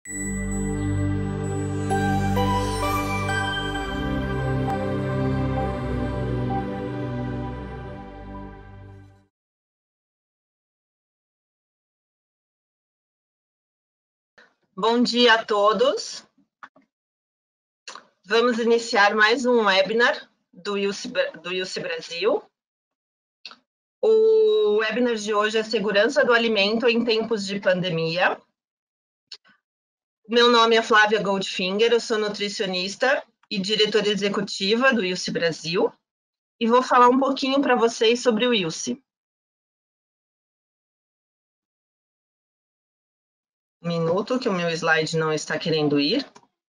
Bom dia a todos. Vamos iniciar mais um webinar do ILSE Brasil. O webinar de hoje é Segurança do Alimento em Tempos de Pandemia. Meu nome é Flávia Goldfinger, eu sou nutricionista e diretora executiva do ILSE Brasil e vou falar um pouquinho para vocês sobre o ILSE. Um minuto, que o meu slide não está querendo ir.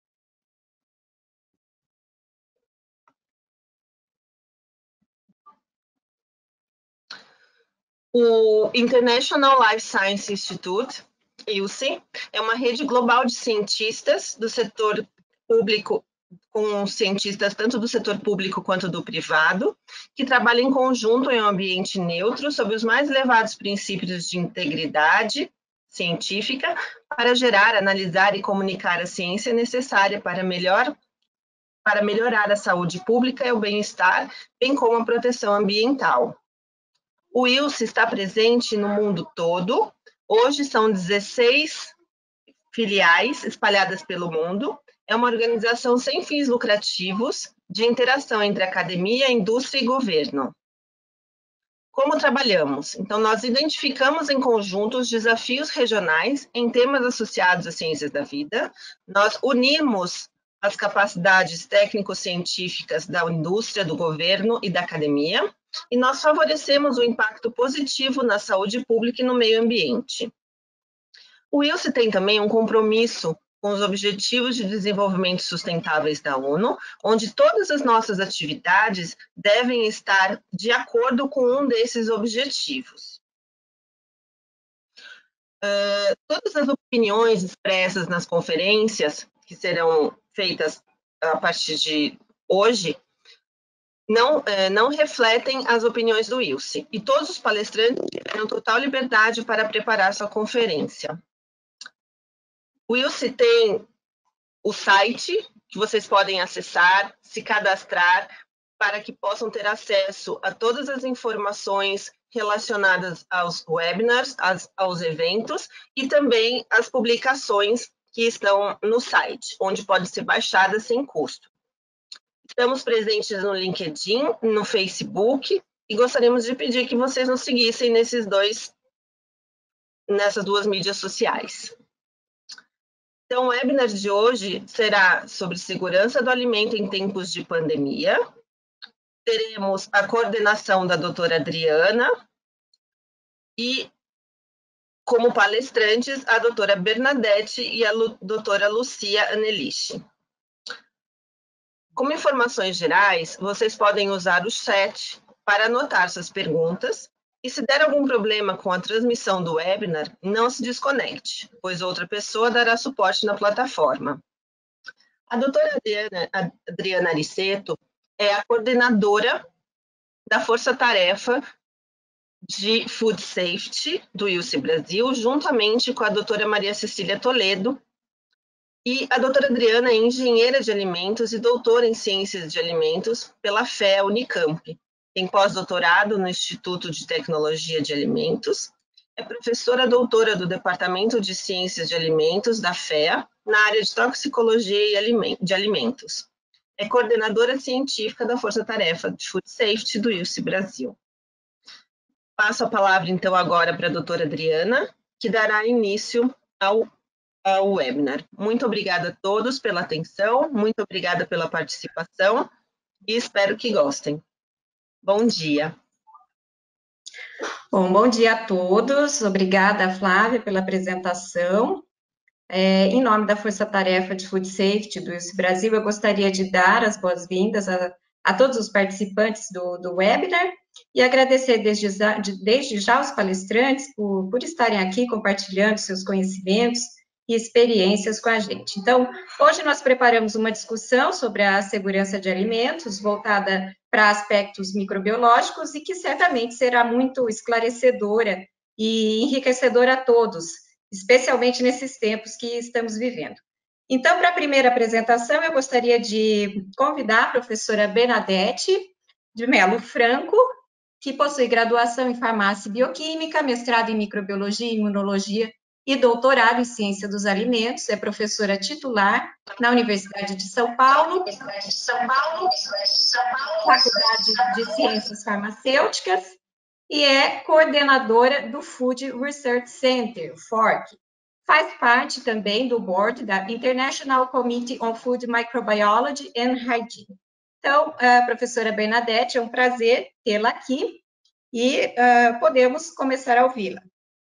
O International Life Science Institute, ILSE, é uma rede global de cientistas do setor público, com cientistas tanto do setor público quanto do privado, que trabalham em conjunto em um ambiente neutro, sob os mais elevados princípios de integridade científica, para gerar, analisar e comunicar a ciência necessária para melhorar a saúde pública e o bem-estar, bem como a proteção ambiental. O ILSE está presente no mundo todo. Hoje são 16 filiais espalhadas pelo mundo. É uma organização sem fins lucrativos de interação entre academia, indústria e governo. Como trabalhamos? Então, nós identificamos em conjunto os desafios regionais em temas associados às ciências da vida. Nós unimos as capacidades técnico-científicas da indústria, do governo e da academia, e nós favorecemos o impacto positivo na saúde pública e no meio ambiente. O ILSE tem também um compromisso com os Objetivos de Desenvolvimento Sustentáveis da ONU, onde todas as nossas atividades devem estar de acordo com um desses objetivos. Todas as opiniões expressas nas conferências, que serão feitas a partir de hoje, não refletem as opiniões do ILSE, e todos os palestrantes tiveram total liberdade para preparar sua conferência. O ILSE tem o site, que vocês podem acessar, se cadastrar, para que possam ter acesso a todas as informações relacionadas aos webinars, aos eventos, e também as publicações que estão no site, onde podem ser baixadas sem custo. Estamos presentes no LinkedIn, no Facebook, e gostaríamos de pedir que vocês nos seguissem nessas duas mídias sociais. Então, o webinar de hoje será sobre segurança do alimento em tempos de pandemia. Teremos a coordenação da doutora Adriana e, como palestrantes, a doutora Bernadette e a doutora Lucia Anelich. Como informações gerais, vocês podem usar o chat para anotar suas perguntas, e se der algum problema com a transmissão do webinar, não se desconecte, pois outra pessoa dará suporte na plataforma. A doutora Adriana Ariceto é a coordenadora da Força-Tarefa de Food Safety do ILSE Brasil, juntamente com a doutora Maria Cecília Toledo. E a doutora Adriana é engenheira de alimentos e doutora em ciências de alimentos pela FEA Unicamp. Tem pós-doutorado no Instituto de Tecnologia de Alimentos. É professora doutora do Departamento de Ciências de Alimentos da FEA, na área de toxicologia de alimentos. É coordenadora científica da Força-Tarefa de Food Safety do ILSE Brasil. Passo a palavra, então, agora para a doutora Adriana, que dará início ao webinar. Muito obrigada a todos pela atenção, muito obrigada pela participação e espero que gostem. Bom dia. Bom dia a todos. Obrigada, Flávia, pela apresentação. Em nome da Força Tarefa de Food Safety do ILSE Brasil, eu gostaria de dar as boas-vindas a todos os participantes do webinar e agradecer desde já os palestrantes por estarem aqui compartilhando seus conhecimentos e experiências com a gente. Então, hoje nós preparamos uma discussão sobre a segurança de alimentos, voltada para aspectos microbiológicos e que certamente será muito esclarecedora e enriquecedora a todos especialmente nesses tempos que estamos vivendo. Então, para a primeira apresentação, eu gostaria de convidar a professora Bernadette de Melo Franco, que possui graduação em farmácia e bioquímica, mestrado em microbiologia e imunologia e doutorado em ciência dos alimentos, é professora titular na Universidade de São Paulo, Faculdade de Ciências Farmacêuticas, e é coordenadora do Food Research Center, FORC. Faz parte também do board da International Committee on Food Microbiology and Hygiene. Então, professora Bernadette, é um prazer tê-la aqui e podemos começar a ouvi-la.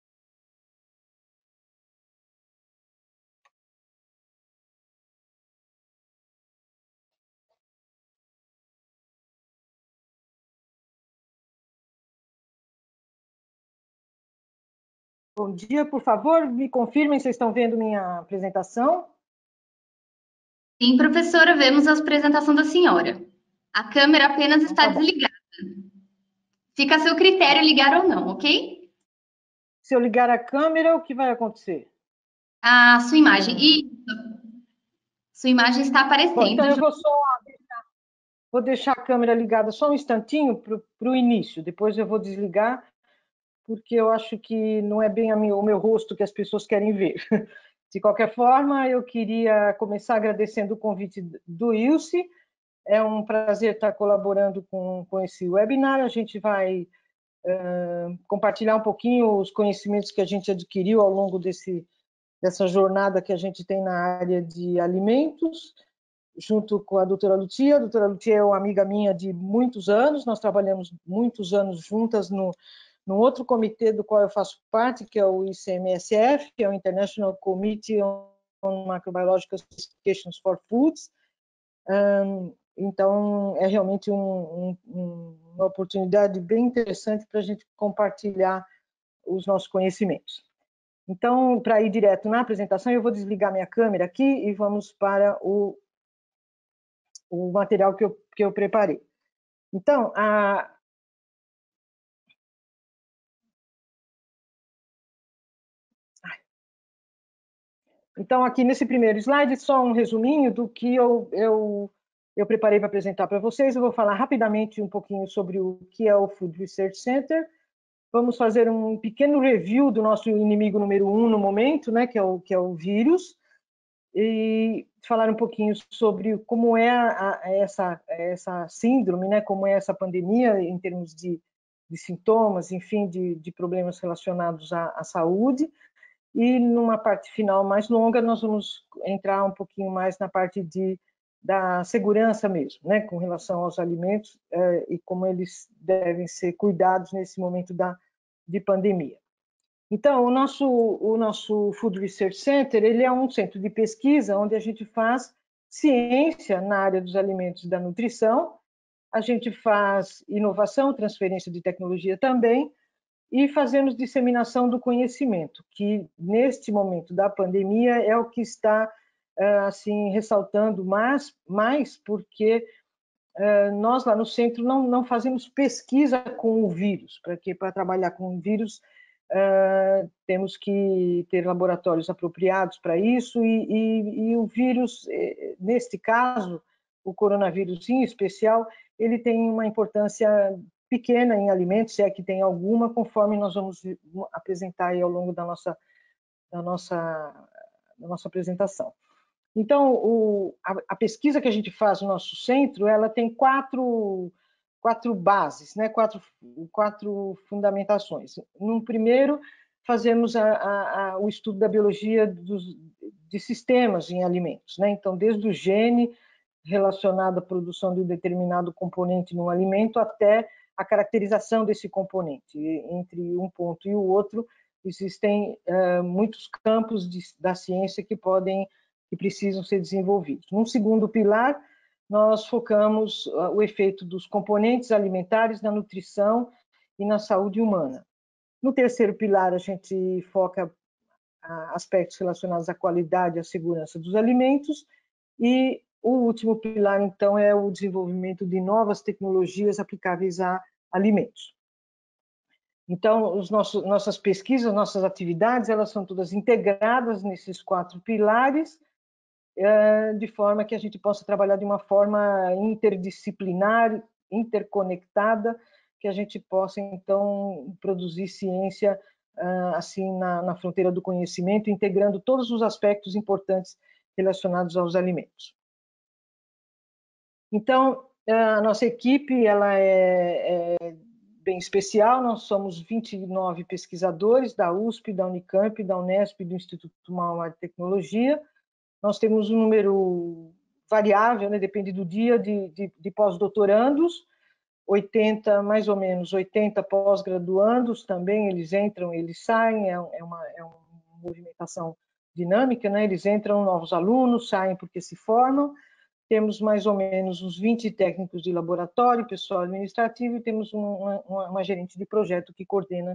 Bom dia, por favor, me confirmem se estão vendo minha apresentação. Sim, professora, vemos a apresentação da senhora. A câmera apenas está desligada. Fica a seu critério ligar ou não, ok? Se eu ligar a câmera, o que vai acontecer? A sua imagem. Sua imagem está aparecendo. Bom, então eu vou deixar a câmera ligada só um instantinho para o início, depois eu vou desligar, porque eu acho que não é bem o meu rosto que as pessoas querem ver. De qualquer forma, eu queria começar agradecendo o convite do Ilse. É um prazer estar colaborando com esse webinar. A gente vai compartilhar um pouquinho os conhecimentos que a gente adquiriu ao longo dessa jornada que a gente tem na área de alimentos, junto com a doutora Lucia. A doutora Lucia é uma amiga minha de muitos anos, nós trabalhamos muitos anos juntas num outro comitê do qual eu faço parte, que é o ICMSF, que é o International Committee on Microbiological Classifications for Foods. Então, é realmente uma oportunidade bem interessante para a gente compartilhar os nossos conhecimentos. Então, para ir direto na apresentação, eu vou desligar minha câmera aqui e vamos para o material que eu preparei. Então, aqui nesse primeiro slide, só um resuminho do que eu preparei para apresentar para vocês. Eu vou falar rapidamente um pouquinho sobre o que é o Food Research Center. Vamos fazer um pequeno review do nosso inimigo número 1 no momento, né, que é o vírus, e falar um pouquinho sobre como é essa síndrome, né, como é essa pandemia em termos de sintomas, enfim, de problemas relacionados à saúde. E numa parte final mais longa, nós vamos entrar um pouquinho mais na parte da segurança mesmo, né, com relação aos alimentos e como eles devem ser cuidados nesse momento de pandemia. Então, o nosso Food Research Center, ele é um centro de pesquisa onde a gente faz ciência na área dos alimentos e da nutrição, a gente faz inovação, transferência de tecnologia também, e fazemos disseminação do conhecimento, que neste momento da pandemia é o que está assim ressaltando mais porque nós lá no centro não fazemos pesquisa com o vírus, para trabalhar com o vírus temos que ter laboratórios apropriados para isso, e o vírus, neste caso, o coronavírus em especial, ele tem uma importância pequena em alimentos, se é que tem alguma, conforme nós vamos apresentar aí ao longo da nossa apresentação. Então, a pesquisa que a gente faz no nosso centro, ela tem quatro bases, né? quatro fundamentações. No primeiro, fazemos o estudo da biologia de sistemas em alimentos, né? Então, desde o gene relacionado à produção de um determinado componente num alimento até a caracterização desse componente. Entre um ponto e o outro, existem muitos campos da ciência que precisam ser desenvolvidos. Num segundo pilar, nós focamos o efeito dos componentes alimentares na nutrição e na saúde humana. No terceiro pilar, a gente foca aspectos relacionados à qualidade e à segurança dos alimentos, e o último pilar, então, é o desenvolvimento de novas tecnologias aplicáveis a alimentos. Então, nossas pesquisas, nossas atividades, elas são todas integradas nesses 4 pilares, de forma que a gente possa trabalhar de uma forma interdisciplinar, interconectada, que a gente possa, então, produzir ciência assim na fronteira do conhecimento, integrando todos os aspectos importantes relacionados aos alimentos. Então, a nossa equipe ela é bem especial, nós somos 29 pesquisadores da USP, da Unicamp, da Unesp e do Instituto Mauá de Tecnologia. Nós temos um número variável, né, depende do dia, de pós-doutorandos, 80, mais ou menos 80 pós-graduandos também, eles entram, eles saem, é uma movimentação dinâmica, né? Eles entram, novos alunos, saem porque se formam. Temos mais ou menos uns 20 técnicos de laboratório, pessoal administrativo, e temos uma gerente de projeto que coordena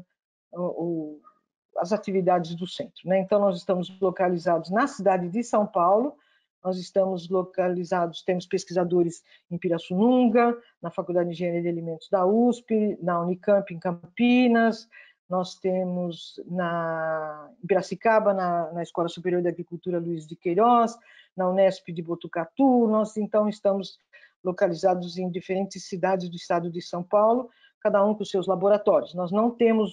as atividades do centro, né? Então, nós estamos localizados na cidade de São Paulo, nós estamos localizados, temos pesquisadores em Pirassununga, na Faculdade de Engenharia de Alimentos da USP, na Unicamp em Campinas, nós temos em Piracicaba, na Escola Superior de Agricultura Luiz de Queiroz, na Unesp de Botucatu, nós então estamos localizados em diferentes cidades do estado de São Paulo, cada um com seus laboratórios. Nós não temos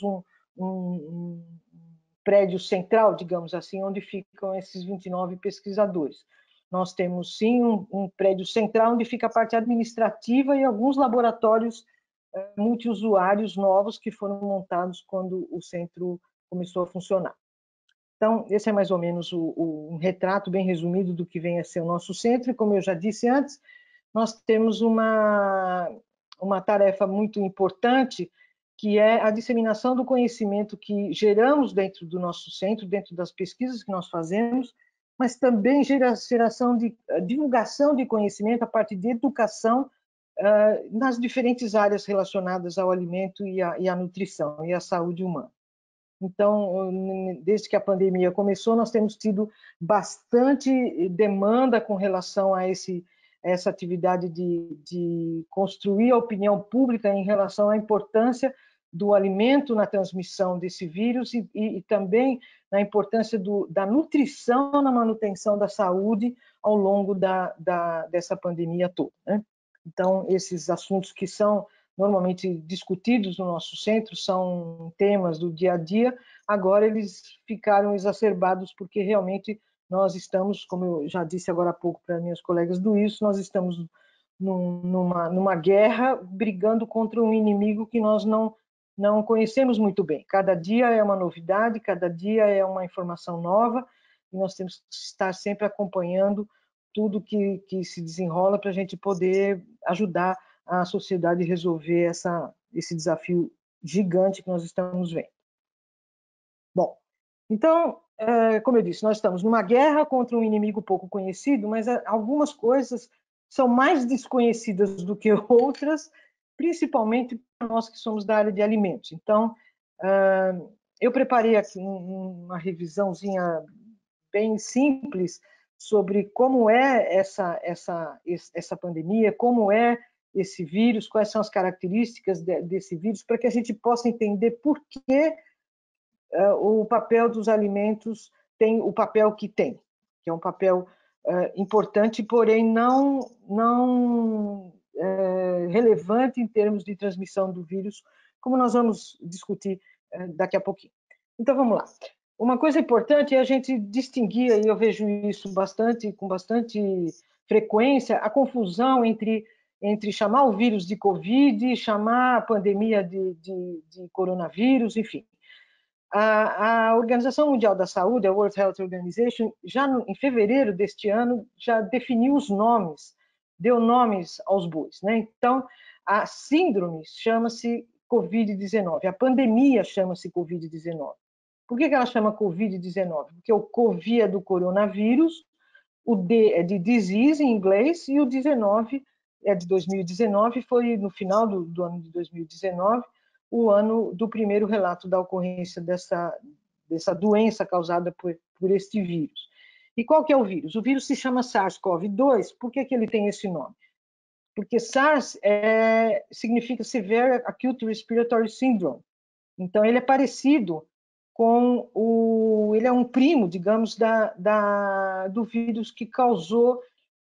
um prédio central, digamos assim, onde ficam esses 29 pesquisadores. Nós temos, sim, um prédio central onde fica a parte administrativa e alguns laboratórios multiusuários novos que foram montados quando o centro começou a funcionar. Então, esse é mais ou menos um retrato bem resumido do que vem a ser o nosso centro, e como eu já disse antes, nós temos uma tarefa muito importante, que é a disseminação do conhecimento que geramos dentro do nosso centro, dentro das pesquisas que nós fazemos, mas também geração de divulgação de conhecimento a partir de educação nas diferentes áreas relacionadas ao alimento e à nutrição e à saúde humana. Então, desde que a pandemia começou, nós temos tido bastante demanda com relação a essa atividade de construir a opinião pública em relação à importância do alimento na transmissão desse vírus e também na importância da nutrição na manutenção da saúde ao longo dessa pandemia toda, né? Então, esses assuntos que são normalmente discutidos no nosso centro, são temas do dia a dia, agora eles ficaram exacerbados porque realmente nós estamos, como eu já disse agora há pouco para minhas colegas do ISO, nós estamos numa guerra, brigando contra um inimigo que nós não conhecemos muito bem. Cada dia é uma novidade, cada dia é uma informação nova, e nós temos que estar sempre acompanhando tudo que se desenrola para a gente poder ajudar a sociedade a resolver esse desafio gigante que nós estamos vendo. Bom, então, como eu disse, nós estamos numa guerra contra um inimigo pouco conhecido, mas algumas coisas são mais desconhecidas do que outras, principalmente para nós que somos da área de alimentos. Então, eu preparei aqui uma revisãozinha bem simples sobre como é essa pandemia, como é esse vírus, quais são as características desse vírus, para que a gente possa entender por que o papel dos alimentos tem o papel que tem, que é um papel importante, porém não relevante em termos de transmissão do vírus, como nós vamos discutir daqui a pouquinho. Então, vamos lá. Uma coisa importante é a gente distinguir, e eu vejo isso com bastante frequência, a confusão entre chamar o vírus de Covid, chamar a pandemia de coronavírus, enfim. A Organização Mundial da Saúde, a World Health Organization, já em fevereiro deste ano, já definiu os nomes, deu nomes aos bois, né? Então, a síndrome chama-se Covid-19, a pandemia chama-se Covid-19. Por que ela chama Covid-19? Porque o Covid é do coronavírus, o D é de disease em inglês e o 19 é de 2019, foi no final do ano de 2019, o ano do primeiro relato da ocorrência dessa doença causada por este vírus. E qual que é o vírus? O vírus se chama SARS-CoV-2. Por que ele tem esse nome? Porque SARS significa Severe Acute Respiratory Syndrome. Então, ele é parecido com ele é um primo, digamos, do vírus que causou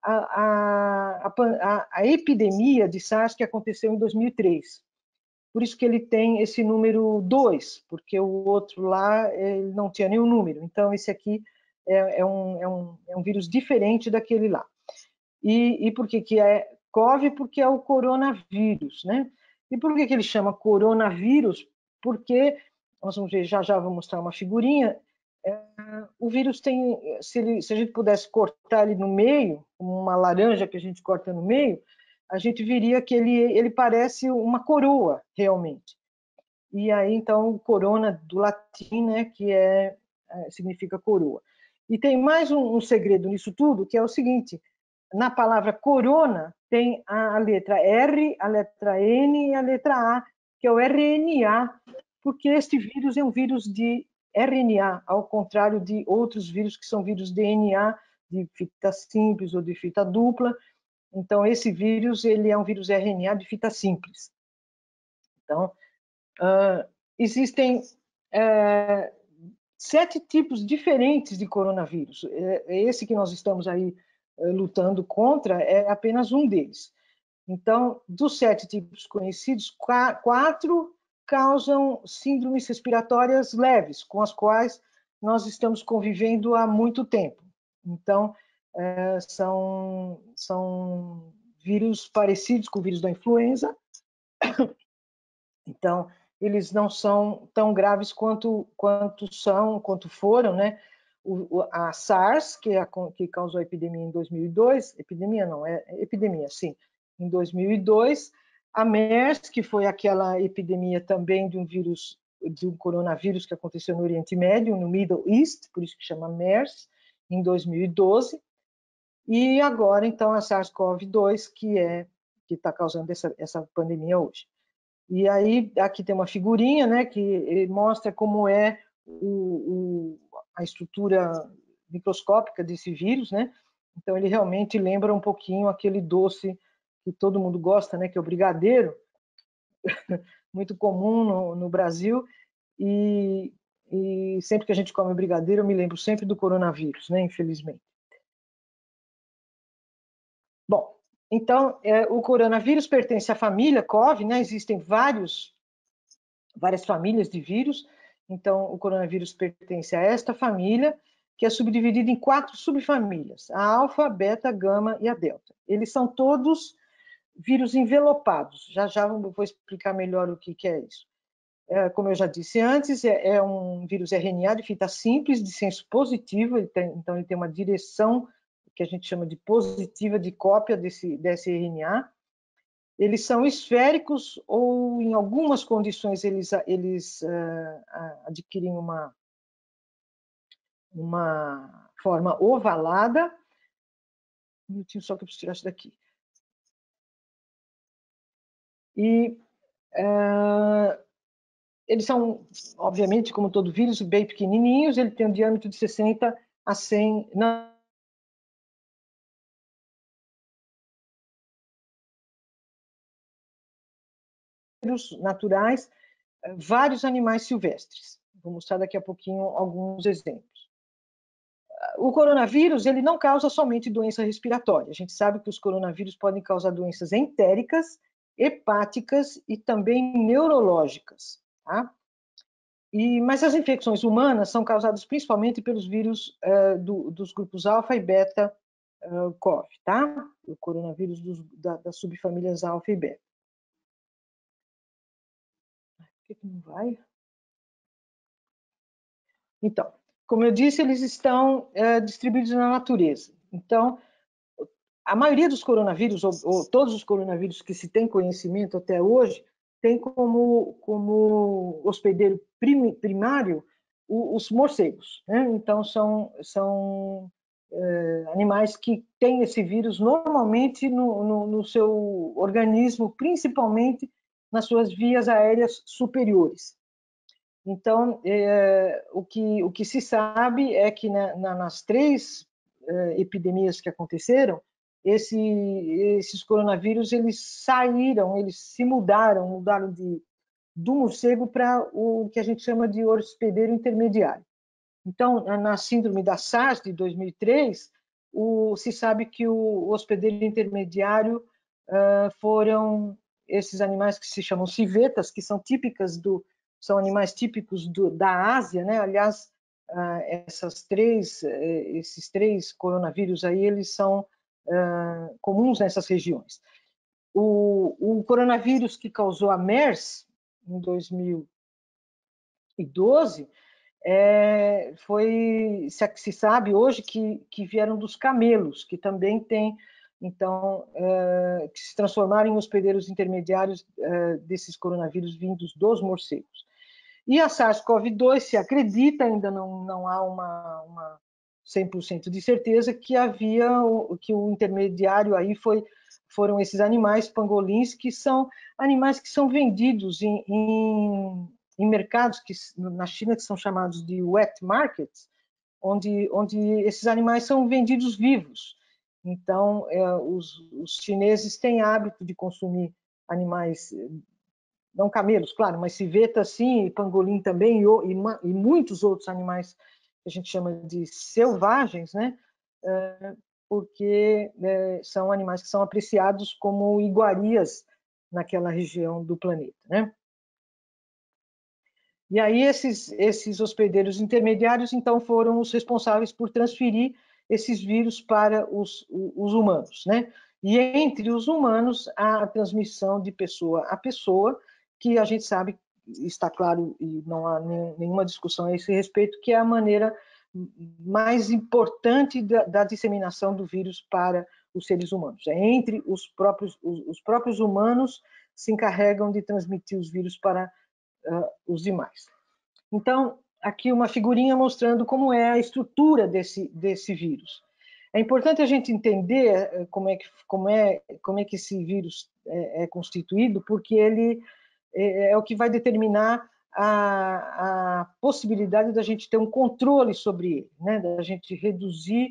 a epidemia de SARS que aconteceu em 2003. Por isso que ele tem esse número 2, porque o outro lá ele não tinha nenhum número. Então, esse aqui é um vírus diferente daquele lá. E por que é CoV? Porque é o coronavírus, né? E por que ele chama coronavírus? Porque, nós vamos ver, já vou mostrar uma figurinha, o vírus tem, se a gente pudesse cortar ele no meio, uma laranja que a gente corta no meio, a gente veria que ele parece uma coroa, realmente. E aí, então, corona do latim, né, que significa coroa. E tem mais um segredo nisso tudo, que é o seguinte: na palavra corona tem a letra R, a letra N e a letra A, que é o RNA, porque este vírus é um vírus de RNA, ao contrário de outros vírus que são vírus DNA, de fita simples ou de fita dupla. Então, esse vírus ele é um vírus RNA de fita simples. Então, existem 7 tipos diferentes de coronavírus. Esse que nós estamos aí lutando contra é apenas um deles. Então, dos 7 tipos conhecidos, 4 causam síndromes respiratórias leves, com as quais nós estamos convivendo há muito tempo. Então, são vírus parecidos com o vírus da influenza. Então, eles não são tão graves quanto foram, né? A SARS, que causou a epidemia em 2002, epidemia não, epidemia, sim, em 2002, a MERS, que foi aquela epidemia também de um coronavírus que aconteceu no Oriente Médio, no Middle East, por isso que chama MERS, em 2012, e agora, então, a SARS-CoV-2, que está causando essa pandemia hoje. E aí, aqui tem uma figurinha, né, que mostra como é a estrutura microscópica desse vírus, né? Então, ele realmente lembra um pouquinho aquele doce que todo mundo gosta, né, que é o brigadeiro, muito comum no Brasil, e sempre que a gente come brigadeiro, eu me lembro sempre do coronavírus, né, infelizmente. Bom, então, o coronavírus pertence à família CoV, né? Existem várias famílias de vírus. Então, o coronavírus pertence a esta família, que é subdividida em 4 subfamílias: a alfa, beta, gama e a delta. Eles são todos vírus envelopados. Já vou explicar melhor o que é isso. Como eu já disse antes, é um vírus RNA de fita simples, de senso positivo, então ele tem uma direção que a gente chama de positiva, de cópia desse RNA. Eles são esféricos ou, em algumas condições, eles adquirem uma forma ovalada. Um minutinho só que eu preciso tirar isso daqui. E eles são, obviamente, como todo vírus, bem pequenininhos. Ele tem um diâmetro de 60 a 100 naturais, vários animais silvestres. Vou mostrar daqui a pouquinho alguns exemplos. O coronavírus ele não causa somente doença respiratória. A gente sabe que os coronavírus podem causar doenças entéricas, hepáticas e também neurológicas. Tá? Mas as infecções humanas são causadas principalmente pelos vírus dos grupos alfa e beta CoV, tá? O coronavírus das subfamílias alfa e beta. Por que não vai? Então, como eu disse, eles estão distribuídos na natureza. Então, a maioria dos coronavírus, ou todos os coronavírus que se tem conhecimento até hoje, tem como hospedeiro primário os morcegos, né? Então, são animais que têm esse vírus normalmente no seu organismo, principalmente nas suas vias aéreas superiores. Então, o que se sabe é que nas 3 epidemias que aconteceram, esses coronavírus eles saíram, eles se mudaram de do morcego para o que a gente chama de hospedeiro intermediário. Então, na síndrome da SARS de 2003, se sabe que o hospedeiro intermediário foram esses animais que se chamam civetas, que são são animais típicos da Ásia, né? Aliás, esses três coronavírus aí, eles são comuns nessas regiões. O coronavírus que causou a MERS em 2012 se sabe hoje que vieram dos camelos, que também tem, então, que se transformaram em hospedeiros intermediários desses coronavírus vindos dos morcegos. E a SARS-CoV-2 se acredita, ainda não há uma 100% de certeza, que o intermediário aí foram esses animais pangolins, que são animais que são vendidos em mercados na China que são chamados de wet markets, onde esses animais são vendidos vivos. Então, os chineses têm hábito de consumir animais, não camelos, claro, mas civeta sim, e pangolim também, e muitos outros animais que a gente chama de selvagens, né? Porque são animais que são apreciados como iguarias naquela região do planeta, né? E aí esses hospedeiros intermediários, então, foram os responsáveis por transferir esses vírus para os humanos, né? E entre os humanos, a transmissão de pessoa a pessoa, que a gente sabe, está claro, e não há nenhuma discussão a esse respeito, que é a maneira mais importante da disseminação do vírus para os seres humanos. É entre os próprios humanos se encarregam de transmitir os vírus para os demais. Então, aqui uma figurinha mostrando como é a estrutura desse vírus. É importante a gente entender como é que esse vírus é constituído, porque ele é o que vai determinar a possibilidade da gente ter um controle sobre ele, né? Da gente reduzir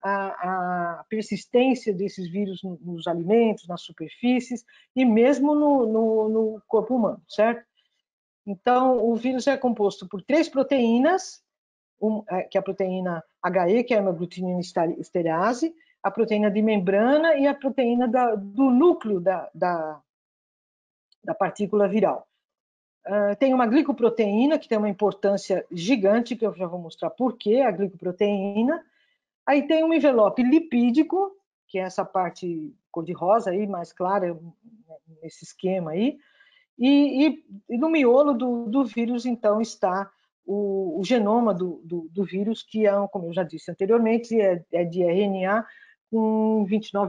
a persistência desses vírus nos alimentos, nas superfícies e mesmo no corpo humano, certo? Então, o vírus é composto por 3 proteínas, que é a proteína HE, que é a hemaglutinina esterase, a proteína de membrana e a proteína do núcleo da partícula viral. Tem uma glicoproteína, que tem uma importância gigante, que eu já vou mostrar por quê, a glicoproteína. Aí tem um envelope lipídico, que é essa parte cor-de-rosa aí, mais clara, nesse esquema aí. E no miolo do vírus, então, está o genoma do vírus, que é, como eu já disse anteriormente, é de RNA com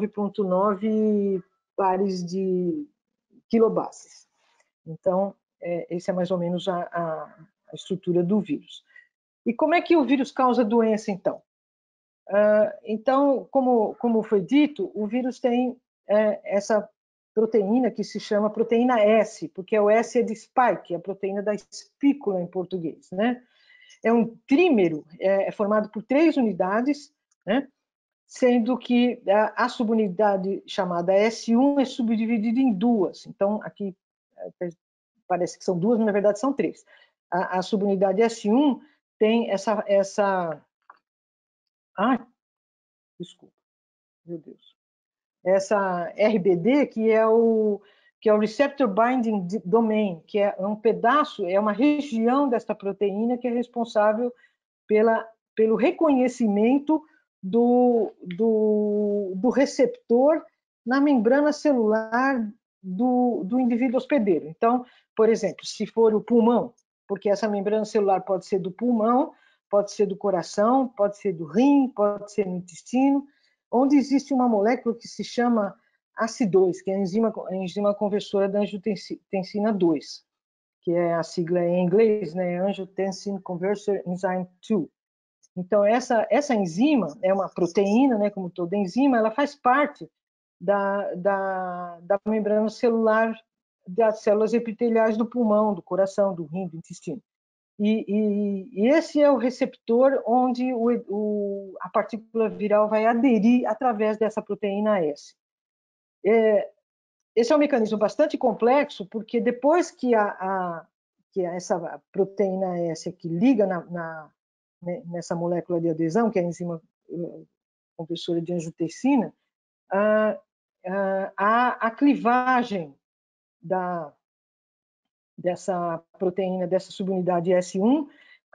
29,9 pares de quilobases. Então, esse é mais ou menos a estrutura do vírus. E como é que o vírus causa doença, então? Então, como foi dito, o vírus tem essa proteína que se chama proteína S, porque o S é de spike, a proteína da espícula em português, né? É um trímero, é formado por 3 unidades, né? Sendo que a subunidade chamada S1 é subdividida em 2. Então, aqui parece que são 2, mas na verdade são 3. A subunidade S1 tem essa... Desculpa, meu Deus. Essa RBD, que é o Receptor Binding Domain, que é um pedaço, é uma região desta proteína que é responsável pelo reconhecimento do receptor na membrana celular do indivíduo hospedeiro. Então, por exemplo, se for o pulmão, porque essa membrana celular pode ser do pulmão, pode ser do coração, pode ser do rim, pode ser no intestino, onde existe uma molécula que se chama ACE2, que é a enzima conversora da angiotensina 2, que é a sigla em inglês, né? Angiotensin Converter Enzyme 2. Então, essa enzima é uma proteína, né? Como toda enzima, ela faz parte da membrana celular das células epiteliais do pulmão, do coração, do rim, do intestino. E esse é o receptor onde a partícula viral vai aderir através dessa proteína S. esse é um mecanismo bastante complexo, porque depois que essa proteína S aqui liga nessa molécula de adesão, que é a enzima compressora de angiotensina, a clivagem dessa proteína, dessa subunidade S1,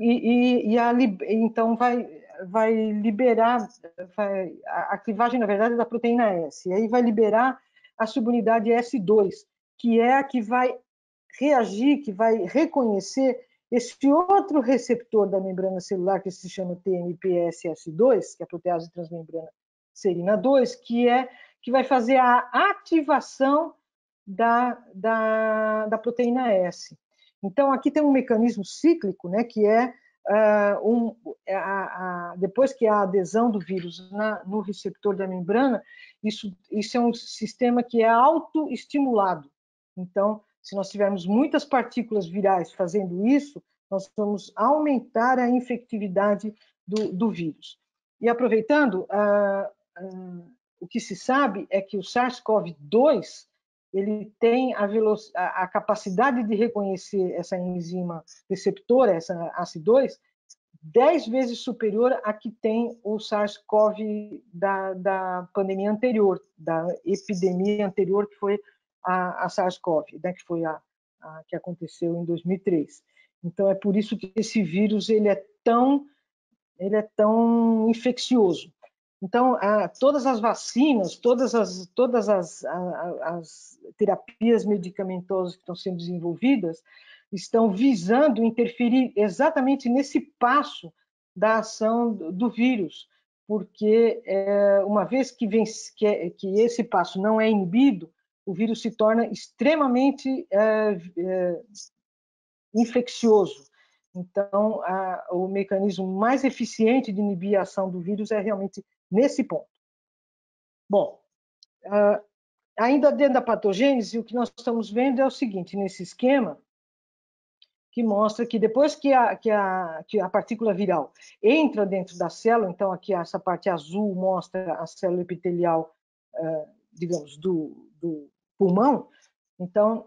então vai liberar, a clivagem, na verdade, é da proteína S, e aí vai liberar a subunidade S2, que é a que vai reagir, que vai reconhecer esse outro receptor da membrana celular, que se chama TMPSS2, que é a protease transmembrana serina 2, que vai fazer a ativação da proteína S. Então, aqui tem um mecanismo cíclico, né, que é depois que há a adesão do vírus no receptor da membrana, isso é um sistema que é autoestimulado. Então, se nós tivermos muitas partículas virais fazendo isso, nós vamos aumentar a infectividade do vírus. E aproveitando, o que se sabe é que o SARS-CoV-2 ele tem a capacidade de reconhecer essa enzima receptora, essa ACE2, 10 vezes superior a que tem o SARS-CoV da pandemia anterior, da epidemia anterior, que foi a SARS-CoV, né, que foi a que aconteceu em 2003. Então, é por isso que esse vírus ele é tão infeccioso. Então, todas as vacinas, todas as terapias medicamentosas que estão sendo desenvolvidas estão visando interferir exatamente nesse passo da ação do vírus, porque uma vez que esse passo não é inibido, o vírus se torna extremamente infeccioso. Então, o mecanismo mais eficiente de inibir a ação do vírus é realmente nesse ponto. Bom, ainda dentro da patogênese, o que nós estamos vendo é o seguinte, nesse esquema, que mostra que depois que a partícula viral entra dentro da célula, então aqui essa parte azul mostra a célula epitelial, digamos, do pulmão, então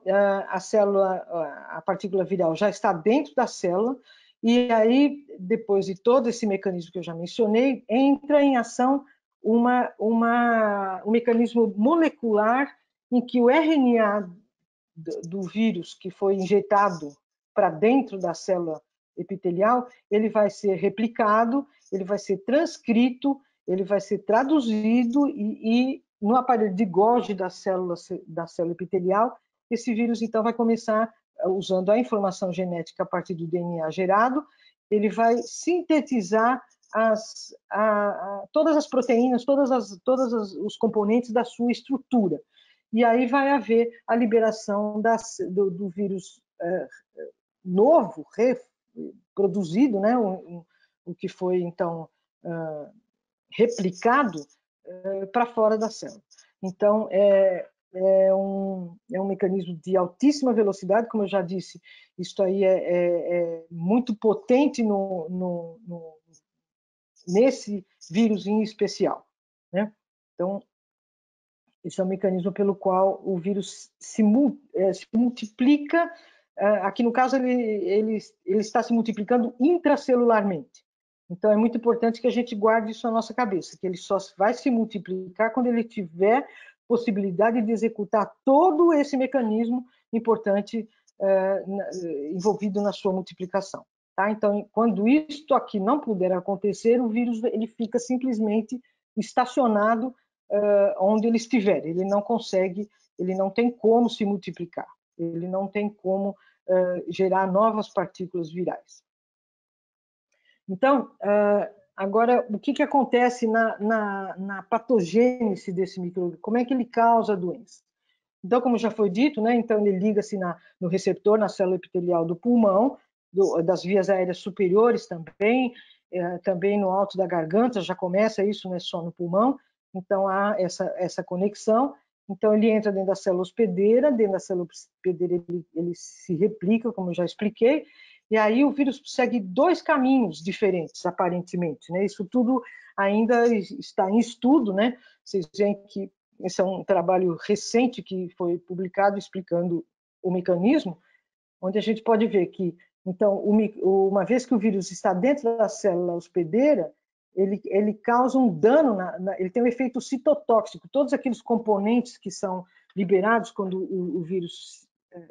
a partícula viral já está dentro da célula, e aí, depois de todo esse mecanismo que eu já mencionei, entra em ação um mecanismo molecular em que o RNA do vírus que foi injetado para dentro da célula epitelial, ele vai ser replicado, ele vai ser transcrito, ele vai ser traduzido e no aparelho de Golgi da célula epitelial, esse vírus então vai começar, usando a informação genética a partir do DNA gerado, ele vai sintetizar todas as proteínas, todos os componentes da sua estrutura. E aí vai haver a liberação do vírus novo, reproduzido, né? O que foi, então, replicado para fora da célula. Então, é um mecanismo de altíssima velocidade, como eu já disse, isso aí é muito potente nesse vírus em especial, né? Então, esse é um mecanismo pelo qual o vírus se multiplica. Aqui, no caso, ele está se multiplicando intracelularmente. Então, é muito importante que a gente guarde isso na nossa cabeça, que ele só vai se multiplicar quando ele tiver possibilidade de executar todo esse mecanismo importante envolvido na sua multiplicação. Tá? Então, quando isto aqui não puder acontecer, o vírus ele fica simplesmente estacionado onde ele estiver. Ele não consegue, ele não tem como se multiplicar, ele não tem como gerar novas partículas virais. Então, agora, o que acontece na patogênese desse microorganismo? Como é que ele causa a doença? Então, como já foi dito, né, então ele liga-se no receptor, na célula epitelial do pulmão, das vias aéreas superiores também, também no alto da garganta, já começa isso, não é só no pulmão, então há essa conexão. Então ele entra dentro da célula hospedeira, dentro da célula hospedeira ele se replica, como eu já expliquei, e aí o vírus segue dois caminhos diferentes, aparentemente, né? Isso tudo ainda está em estudo, né? Vocês veem que esse é um trabalho recente que foi publicado explicando o mecanismo, onde a gente pode ver que, então, uma vez que o vírus está dentro da célula hospedeira, ele causa um dano, ele tem um efeito citotóxico. Todos aqueles componentes que são liberados quando o vírus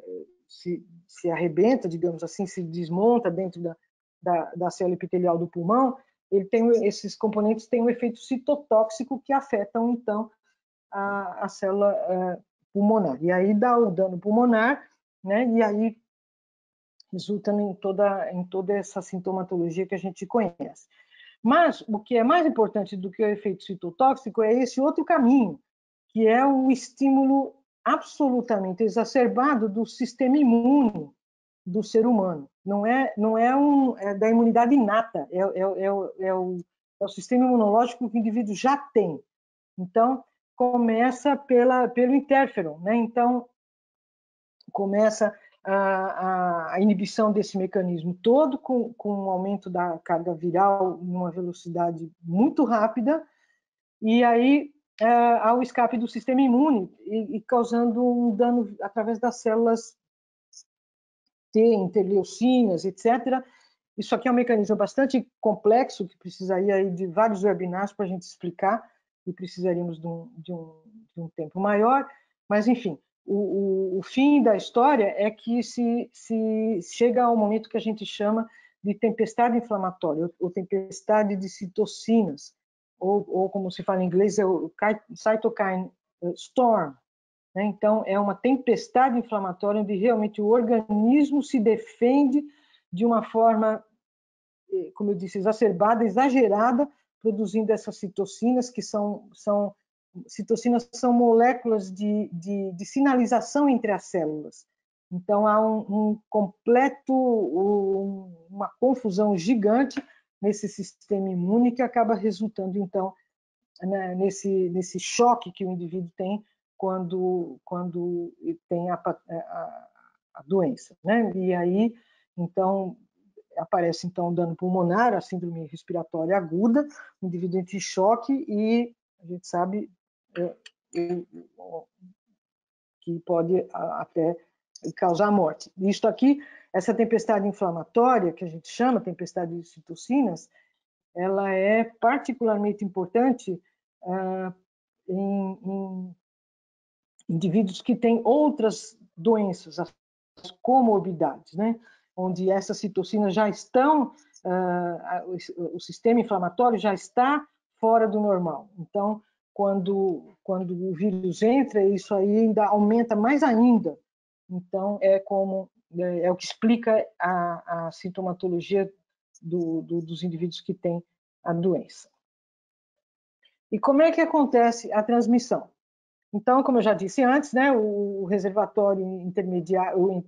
se arrebenta, digamos assim, se desmonta dentro da célula epitelial do pulmão, esses componentes têm um efeito citotóxico que afetam, então, a célula pulmonar. E aí dá o dano pulmonar, né? E aí resulta em toda essa sintomatologia que a gente conhece. Mas o que é mais importante do que o efeito citotóxico é esse outro caminho, que é o estímulo absolutamente exacerbado do sistema imune do ser humano. Não é da imunidade inata, é o sistema imunológico que o indivíduo já tem. Então, começa pelo interferon, né? Então, começa a inibição desse mecanismo todo com um aumento da carga viral numa velocidade muito rápida, e aí ao escape do sistema imune e causando um dano através das células T, interleucinas, etc. Isso aqui é um mecanismo bastante complexo, que precisaria aí de vários webinars para a gente explicar, e precisaríamos de um tempo maior, mas, enfim, o fim da história é que se chega ao momento que a gente chama de tempestade inflamatória, ou tempestade de citocinas, ou como se fala em inglês, é o cytokine storm. Né? Então, é uma tempestade inflamatória onde realmente o organismo se defende de uma forma, como eu disse, exacerbada, exagerada, produzindo essas citocinas, que citocinas são moléculas de sinalização entre as células. Então, há uma confusão gigante nesse sistema imune que acaba resultando, então, né, nesse choque que o indivíduo tem quando tem a doença, né? E aí, então, aparece então o dano pulmonar, a síndrome respiratória aguda, o indivíduo entra em choque e a gente sabe que pode até causar morte. Isto aqui, essa tempestade inflamatória, que a gente chama tempestade de citocinas, ela é particularmente importante em indivíduos que têm outras doenças, as comorbidades, né? Onde essas citocinas já estão, o sistema inflamatório já está fora do normal. Então, quando o vírus entra, isso aí ainda aumenta mais ainda. Então, é o que explica a sintomatologia dos indivíduos que têm a doença. E como é que acontece a transmissão? Então, como eu já disse antes, né, o reservatório intermediário,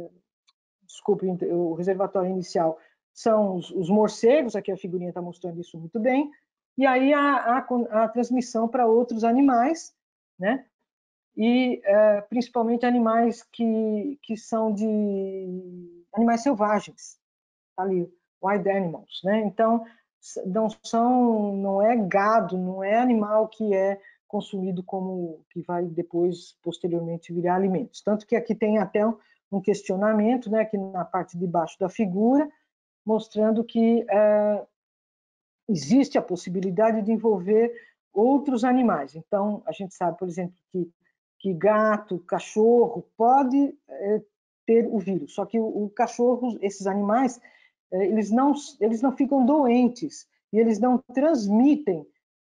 o reservatório inicial são os morcegos, aqui a figurinha está mostrando isso muito bem, e aí a transmissão para outros animais, né, e principalmente animais que são animais selvagens, ali, wild animals, né, então não é gado, não é animal que é consumido que vai depois, posteriormente, virar alimentos. Tanto que aqui tem até um questionamento, né, aqui na parte de baixo da figura, mostrando que existe a possibilidade de envolver outros animais. Então, a gente sabe, por exemplo, que gato, cachorro pode ter o vírus, só que o cachorro, esses animais, eles não ficam doentes e eles não transmitem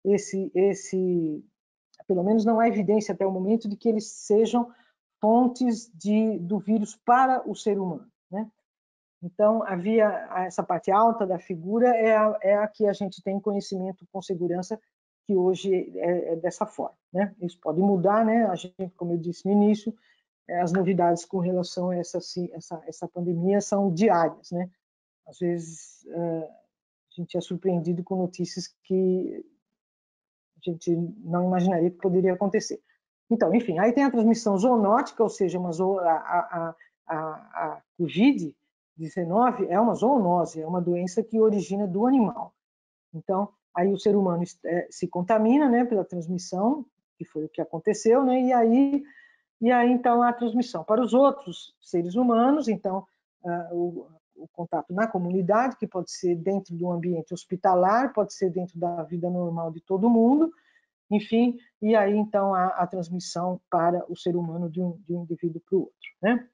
pelo menos não há evidência até o momento de que eles sejam fontes do vírus para o ser humano, né? Então, havia essa parte alta da figura é a que a gente tem conhecimento com segurança, que hoje é dessa forma, né? Isso pode mudar, né? A gente, como eu disse no início, as novidades com relação a essa pandemia são diárias, né? Às vezes a gente é surpreendido com notícias que a gente não imaginaria que poderia acontecer. Então, enfim, aí tem a transmissão zoonótica, ou seja, a Covid-19 é uma zoonose, é uma doença que origina do animal. Então, aí o ser humano se contamina, né, pela transmissão que foi o que aconteceu, né? E aí então, a transmissão para os outros seres humanos, então, o contato na comunidade, que pode ser dentro do ambiente hospitalar, pode ser dentro da vida normal de todo mundo, enfim, e aí, então, a transmissão para o ser humano de um indivíduo para o outro, né?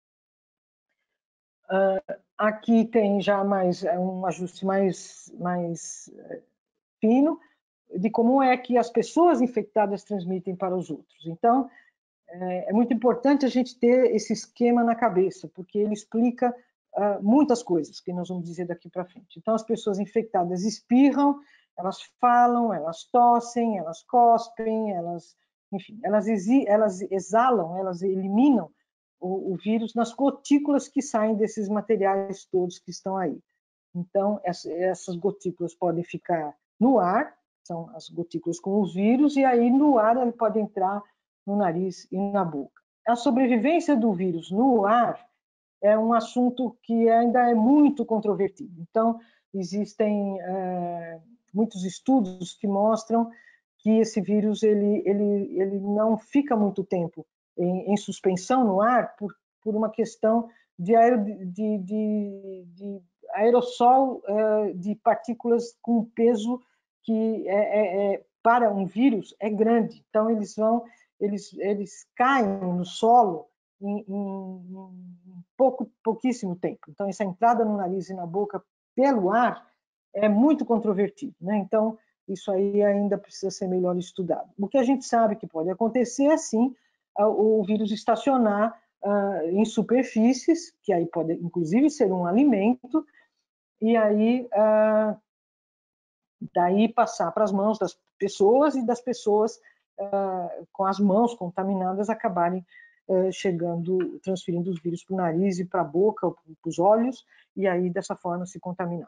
Aqui tem já um ajuste mais fino de como é que as pessoas infectadas transmitem para os outros. Então, é muito importante a gente ter esse esquema na cabeça, porque ele explica muitas coisas que nós vamos dizer daqui para frente. Então, as pessoas infectadas espirram, elas falam, elas tossem, elas cospem, enfim, elas exalam, elas eliminam o vírus nas gotículas que saem desses materiais todos que estão aí. Então, essas gotículas podem ficar no ar, são as gotículas com os vírus, e aí no ar ele pode entrar no nariz e na boca. A sobrevivência do vírus no ar é um assunto que ainda é muito controvertido. Então, existem muitos estudos que mostram que esse vírus ele não fica muito tempo em suspensão no ar por uma questão de aerossol de partículas com peso que para um vírus é grande. Então, eles caem no solo em pouquíssimo tempo. Então, essa entrada no nariz e na boca pelo ar é muito controvertido, né? Então, isso aí ainda precisa ser melhor estudado. O que a gente sabe que pode acontecer é, sim, o vírus estacionar em superfícies, que aí pode, inclusive, ser um alimento, e aí daí passar para as mãos das pessoas e das pessoas com as mãos contaminadas acabarem transferindo os vírus para o nariz e para a boca, ou para os olhos, e aí dessa forma se contaminar.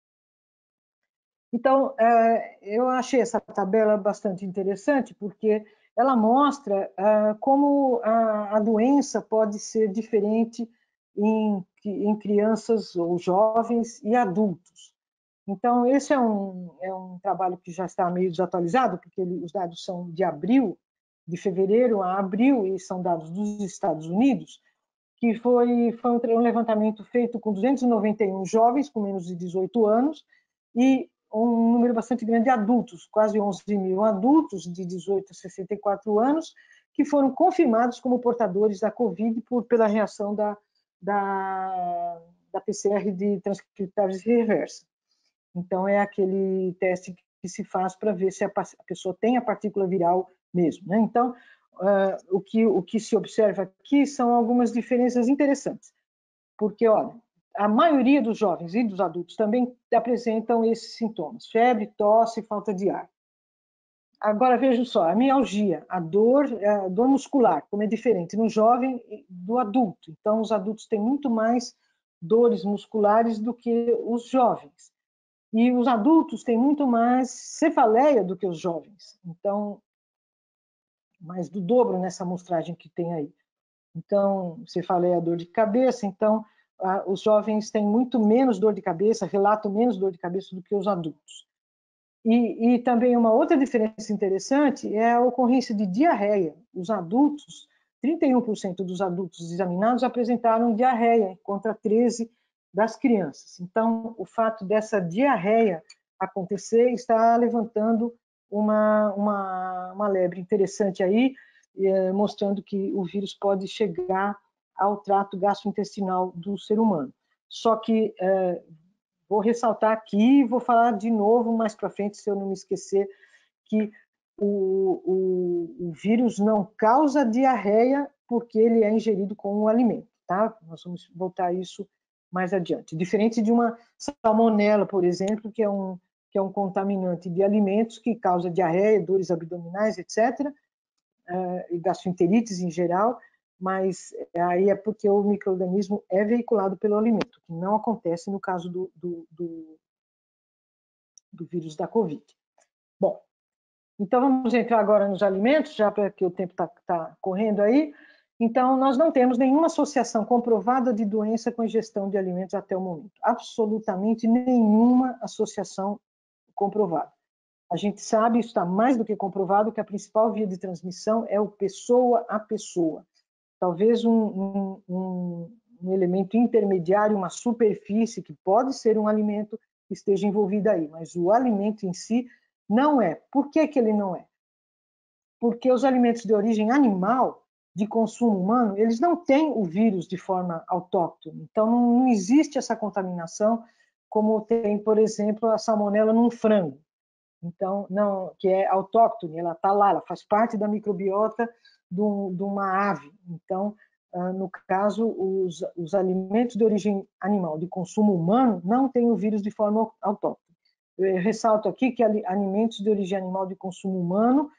Então, eu achei essa tabela bastante interessante, porque ela mostra como a doença pode ser diferente em crianças ou jovens e adultos. Então, esse é um trabalho que já está meio desatualizado, porque os dados são de fevereiro a abril, e são dados dos Estados Unidos, que foi um levantamento feito com 291 jovens com menos de 18 anos e um número bastante grande de adultos, quase 11 mil adultos de 18 a 64 anos, que foram confirmados como portadores da Covid pela reação da PCR de transcriptase reversa. Então, é aquele teste que se faz para ver se a pessoa tem a partícula viral mesmo, né? Então, o que se observa aqui são algumas diferenças interessantes, porque, olha, a maioria dos jovens e dos adultos também apresentam esses sintomas: febre, tosse, falta de ar. Agora, vejam só, a mialgia, a dor muscular, como é diferente no jovem do adulto. Então, os adultos têm muito mais dores musculares do que os jovens. E os adultos têm muito mais cefaleia do que os jovens. Então, mais do dobro nessa amostragem que tem aí. Então, cefaleia, dor de cabeça. Então, os jovens têm muito menos dor de cabeça, relatam menos dor de cabeça do que os adultos. E também uma outra diferença interessante é a ocorrência de diarreia. Os adultos, 31% dos adultos examinados apresentaram diarreia, contra 13% das crianças. Então, o fato dessa diarreia acontecer está levantando uma lebre interessante aí, mostrando que o vírus pode chegar ao trato gastrointestinal do ser humano. Só que vou ressaltar aqui e vou falar de novo mais para frente, se eu não me esquecer, que o vírus não causa diarreia porque ele é ingerido com um alimento, tá? Nós vamos voltar a isso mais adiante. Diferente de uma salmonela, por exemplo, que é um contaminante de alimentos que causa diarreia, dores abdominais, etc., e gastroenterites em geral, mas aí é porque o micro-organismo é veiculado pelo alimento, que não acontece no caso do vírus da Covid. Bom, então vamos entrar agora nos alimentos, já porque o tempo está correndo aí. Então, nós não temos nenhuma associação comprovada de doença com ingestão de alimentos até o momento. Absolutamente nenhuma associação comprovada. A gente sabe, isso está mais do que comprovado, que a principal via de transmissão é o pessoa a pessoa. Talvez um elemento intermediário, uma superfície, que pode ser um alimento, esteja envolvida aí, mas o alimento em si não é. Por que que ele não é? Porque os alimentos de origem animal, de consumo humano, eles não têm o vírus de forma autóctone. Então, não existe essa contaminação como tem, por exemplo, a salmonela num frango. Então, não, que é autóctone, ela está lá, ela faz parte da microbiota de uma ave. Então, no caso, os alimentos de origem animal, de consumo humano, não têm o vírus de forma autóctone. Eu ressalto aqui que alimentos de origem animal de consumo humano,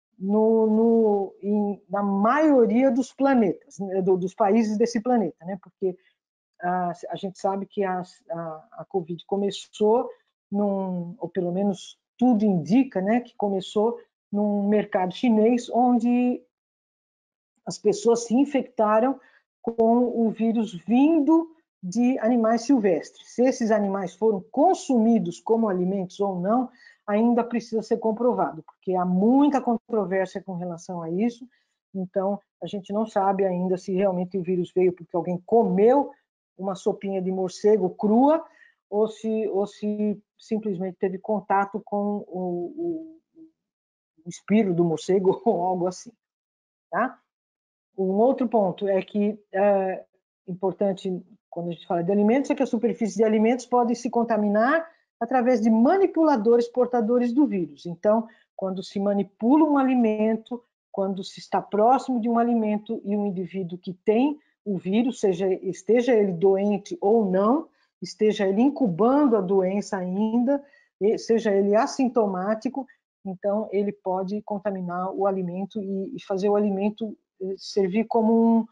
na maioria dos planetas, dos países desse planeta, né? Porque a gente sabe que a Covid começou, ou pelo menos tudo indica, né, que começou num mercado chinês, onde as pessoas se infectaram com o vírus vindo de animais silvestres. Se esses animais foram consumidos como alimentos ou não, ainda precisa ser comprovado, porque há muita controvérsia com relação a isso. Então, a gente não sabe ainda se realmente o vírus veio porque alguém comeu uma sopinha de morcego crua ou se simplesmente teve contato com o espiro do morcego ou algo assim, tá? Um outro ponto é que é importante, quando a gente fala de alimentos, é que a superfície de alimentos pode se contaminar através de manipuladores portadores do vírus. Então, quando se manipula um alimento, quando se está próximo de um alimento e um indivíduo que tem o vírus, esteja ele doente ou não, esteja ele incubando a doença ainda, seja ele assintomático, então ele pode contaminar o alimento e fazer o alimento servir como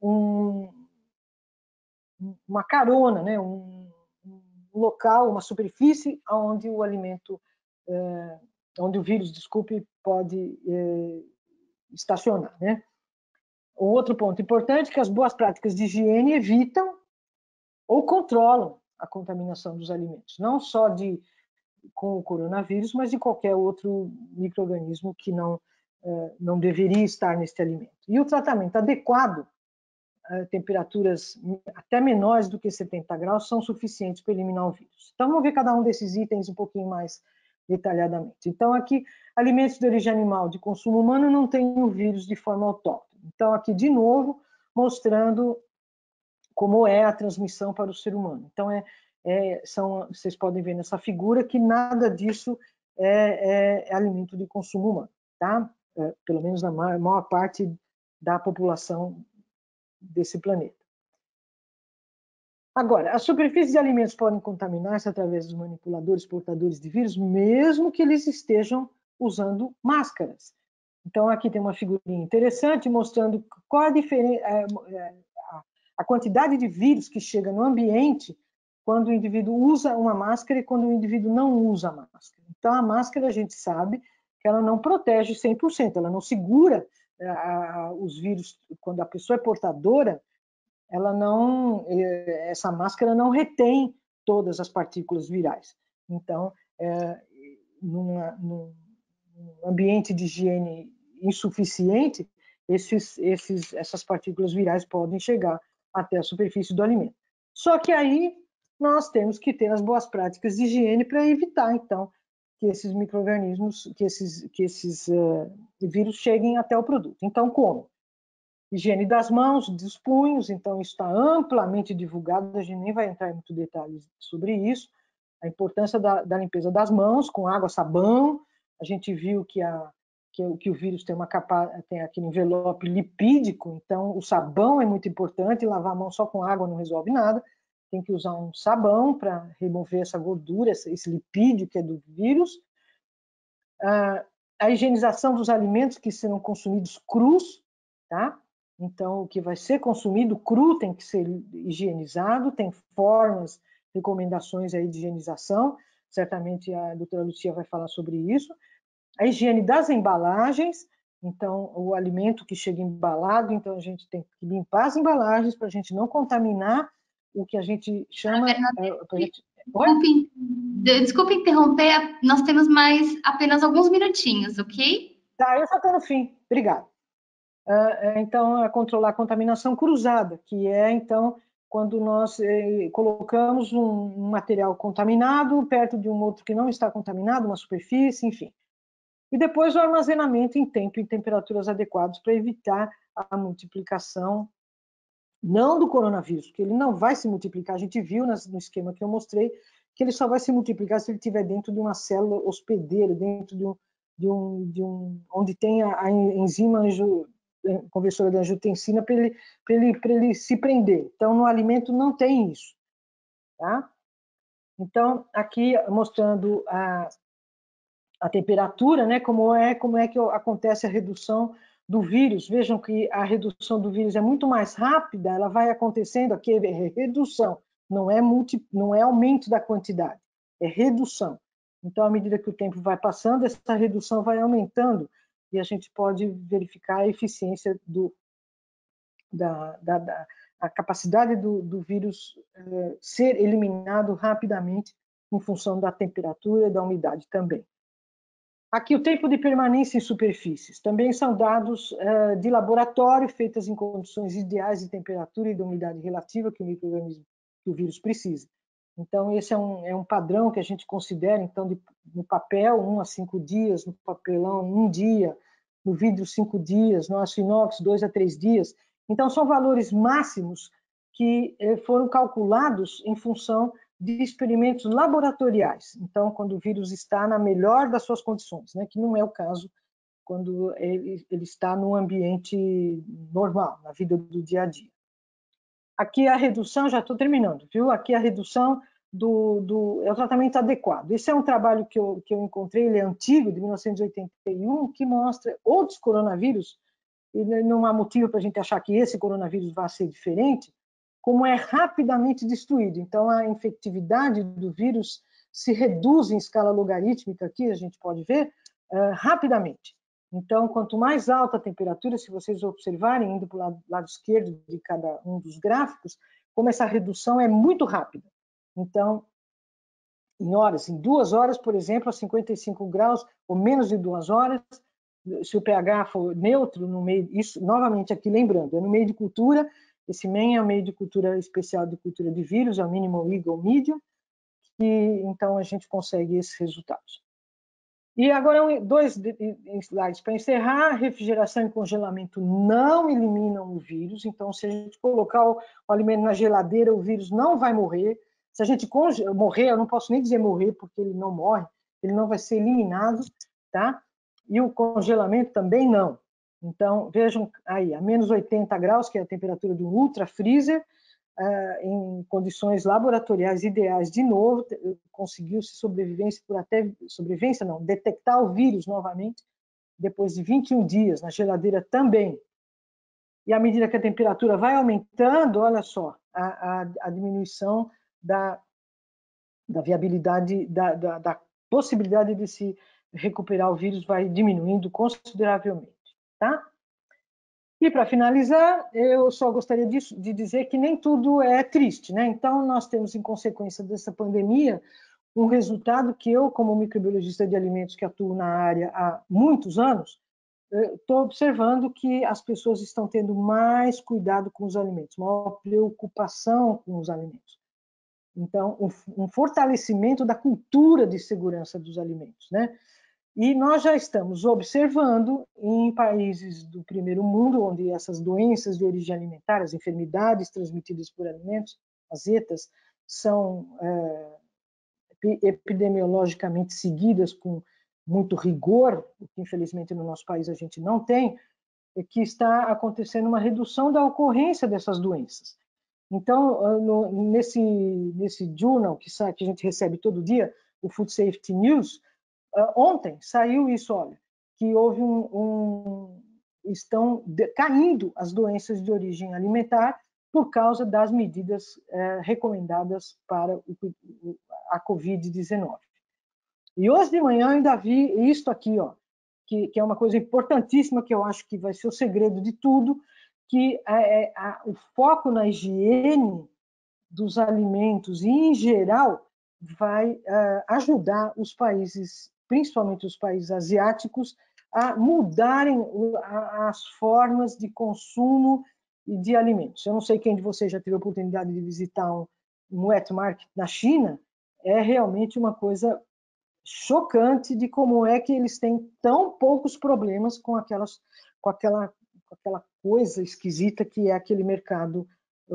uma carona, né? um local, uma superfície onde o alimento, onde o vírus, desculpe, pode estacionar, né? O outro ponto importante é que as boas práticas de higiene evitam ou controlam a contaminação dos alimentos, não só com o coronavírus, mas de qualquer outro micro-organismo que não deveria estar neste alimento. E o tratamento adequado, temperaturas até menores do que 70 graus, são suficientes para eliminar o vírus. Então, vamos ver cada um desses itens um pouquinho mais detalhadamente. Então, aqui, alimentos de origem animal de consumo humano não têm o vírus de forma autóctone. Então, aqui, de novo, mostrando como é a transmissão para o ser humano. Então, vocês podem ver nessa figura que nada disso é alimento de consumo humano, tá? Pelo menos na maior parte da população desse planeta. Agora, as superfícies de alimentos podem contaminar-se através dos manipuladores portadores de vírus, mesmo que eles estejam usando máscaras. Então, aqui tem uma figurinha interessante mostrando qual a diferença, a quantidade de vírus que chega no ambiente quando o indivíduo usa uma máscara e quando o indivíduo não usa a máscara. Então, a máscara, a gente sabe que ela não protege 100%, ela não segura os vírus. Quando a pessoa é portadora, essa máscara não retém todas as partículas virais. Então, num ambiente de higiene insuficiente, essas partículas virais podem chegar até a superfície do alimento. Só que aí nós temos que ter as boas práticas de higiene para evitar, então, que esses micro-organismos, que esses vírus cheguem até o produto. Então, como? Higiene das mãos, dos punhos, então isso está amplamente divulgado, a gente nem vai entrar em muitos detalhes sobre isso. A importância da limpeza das mãos com água, sabão. A gente viu que o vírus tem aquele envelope lipídico, então o sabão é muito importante, lavar a mão só com água não resolve nada, tem que usar um sabão para remover essa gordura, esse lipídio que é do vírus. A higienização dos alimentos que serão consumidos crus, tá? Então, o que vai ser consumido cru tem que ser higienizado, tem formas, recomendações aí de higienização, certamente a doutora Lucia vai falar sobre isso. A higiene das embalagens, então, o alimento que chega embalado, então a gente tem que limpar as embalagens para a gente não contaminar o que a gente chama... Desculpe interromper, nós temos apenas alguns minutinhos, ok? Tá, eu já estou no fim. Obrigado. Então, controlar a contaminação cruzada, que é, então, quando nós colocamos um material contaminado perto de um outro que não está contaminado, uma superfície, enfim. E depois o armazenamento em tempo e temperaturas adequadas para evitar a multiplicação, não do coronavírus, porque ele não vai se multiplicar. A gente viu no esquema que eu mostrei que ele só vai se multiplicar se ele estiver dentro de uma célula hospedeira, dentro de um onde tem a enzima conversora da angiotensina para ele se prender. Então, no alimento não tem isso. Tá? Então, aqui mostrando a temperatura, né, como é que acontece a redução do vírus. Vejam que a redução do vírus é muito mais rápida, ela vai acontecendo aqui, é redução, não é aumento da quantidade, é redução. Então, à medida que o tempo vai passando, essa redução vai aumentando e a gente pode verificar a eficiência a capacidade do vírus ser eliminado rapidamente em função da temperatura e da umidade também. Aqui o tempo de permanência em superfícies. Também são dados de laboratório, feitas em condições ideais de temperatura e de umidade relativa que o micro-organismo, que o vírus precisa. Então, esse é um padrão que a gente considera, então, no papel, 1 a 5 dias, no papelão, 1 dia, no vidro, 5 dias, no aço inox, 2 a 3 dias. Então, são valores máximos que foram calculados em função de experimentos laboratoriais. Então, quando o vírus está na melhor das suas condições, né, que não é o caso quando ele está no ambiente normal, na vida do dia a dia. Aqui a redução, já estou terminando, viu? Aqui a redução é o tratamento adequado. Esse é um trabalho que eu encontrei, ele é antigo, de 1981, que mostra outros coronavírus, e não há motivo para a gente achar que esse coronavírus vai ser diferente, como é rapidamente destruído. Então, a infectividade do vírus se reduz em escala logarítmica, aqui a gente pode ver, rapidamente. Então, quanto mais alta a temperatura, se vocês observarem, indo para o lado esquerdo de cada um dos gráficos, como essa redução é muito rápida. Então, em horas, em 2 horas, por exemplo, a 55 graus, ou menos de 2 horas, se o pH for neutro, no meio, isso, novamente aqui lembrando, é no meio de cultura, esse MEN é o meio de cultura especial de cultura de vírus, é o minimal legal medium, e então a gente consegue esses resultados. E agora 2 slides para encerrar. Refrigeração e congelamento não eliminam o vírus, então se a gente colocar o alimento na geladeira, o vírus não vai morrer. Se a gente morrer, eu não posso nem dizer morrer, porque ele não morre, ele não vai ser eliminado, tá? E o congelamento também não. Então, vejam aí, a menos 80 graus, que é a temperatura do ultra freezer, em condições laboratoriais ideais, de novo, conseguiu-se detectar o vírus novamente, depois de 21 dias, na geladeira também. E à medida que a temperatura vai aumentando, olha só, a diminuição da viabilidade, da possibilidade de se recuperar o vírus vai diminuindo consideravelmente, tá? E, para finalizar, eu só gostaria de dizer que nem tudo é triste, né? Então, nós temos, em consequência dessa pandemia, um resultado que eu, como microbiologista de alimentos que atuo na área há muitos anos, estou observando que as pessoas estão tendo mais cuidado com os alimentos, maior preocupação com os alimentos. Então, um fortalecimento da cultura de segurança dos alimentos, né? E nós já estamos observando em países do primeiro mundo, onde essas doenças de origem alimentar, as enfermidades transmitidas por alimentos, as ETAs, são epidemiologicamente seguidas com muito rigor, o que infelizmente no nosso país a gente não tem, é que está acontecendo uma redução da ocorrência dessas doenças. Então, nesse journal que a gente recebe todo dia, o Food Safety News, ontem saiu isso, olha, que houve estão caindo as doenças de origem alimentar por causa das medidas recomendadas para a Covid-19. E hoje de manhã eu ainda vi isto aqui, ó, que é uma coisa importantíssima, que eu acho que vai ser o segredo de tudo, que o foco na higiene dos alimentos e, em geral, vai ajudar os países, principalmente os países asiáticos, a mudarem as formas de consumo de alimentos. Eu não sei quem de vocês já teve a oportunidade de visitar um wet market na China, é realmente uma coisa chocante de como é que eles têm tão poucos problemas com aquela coisa esquisita que é aquele mercado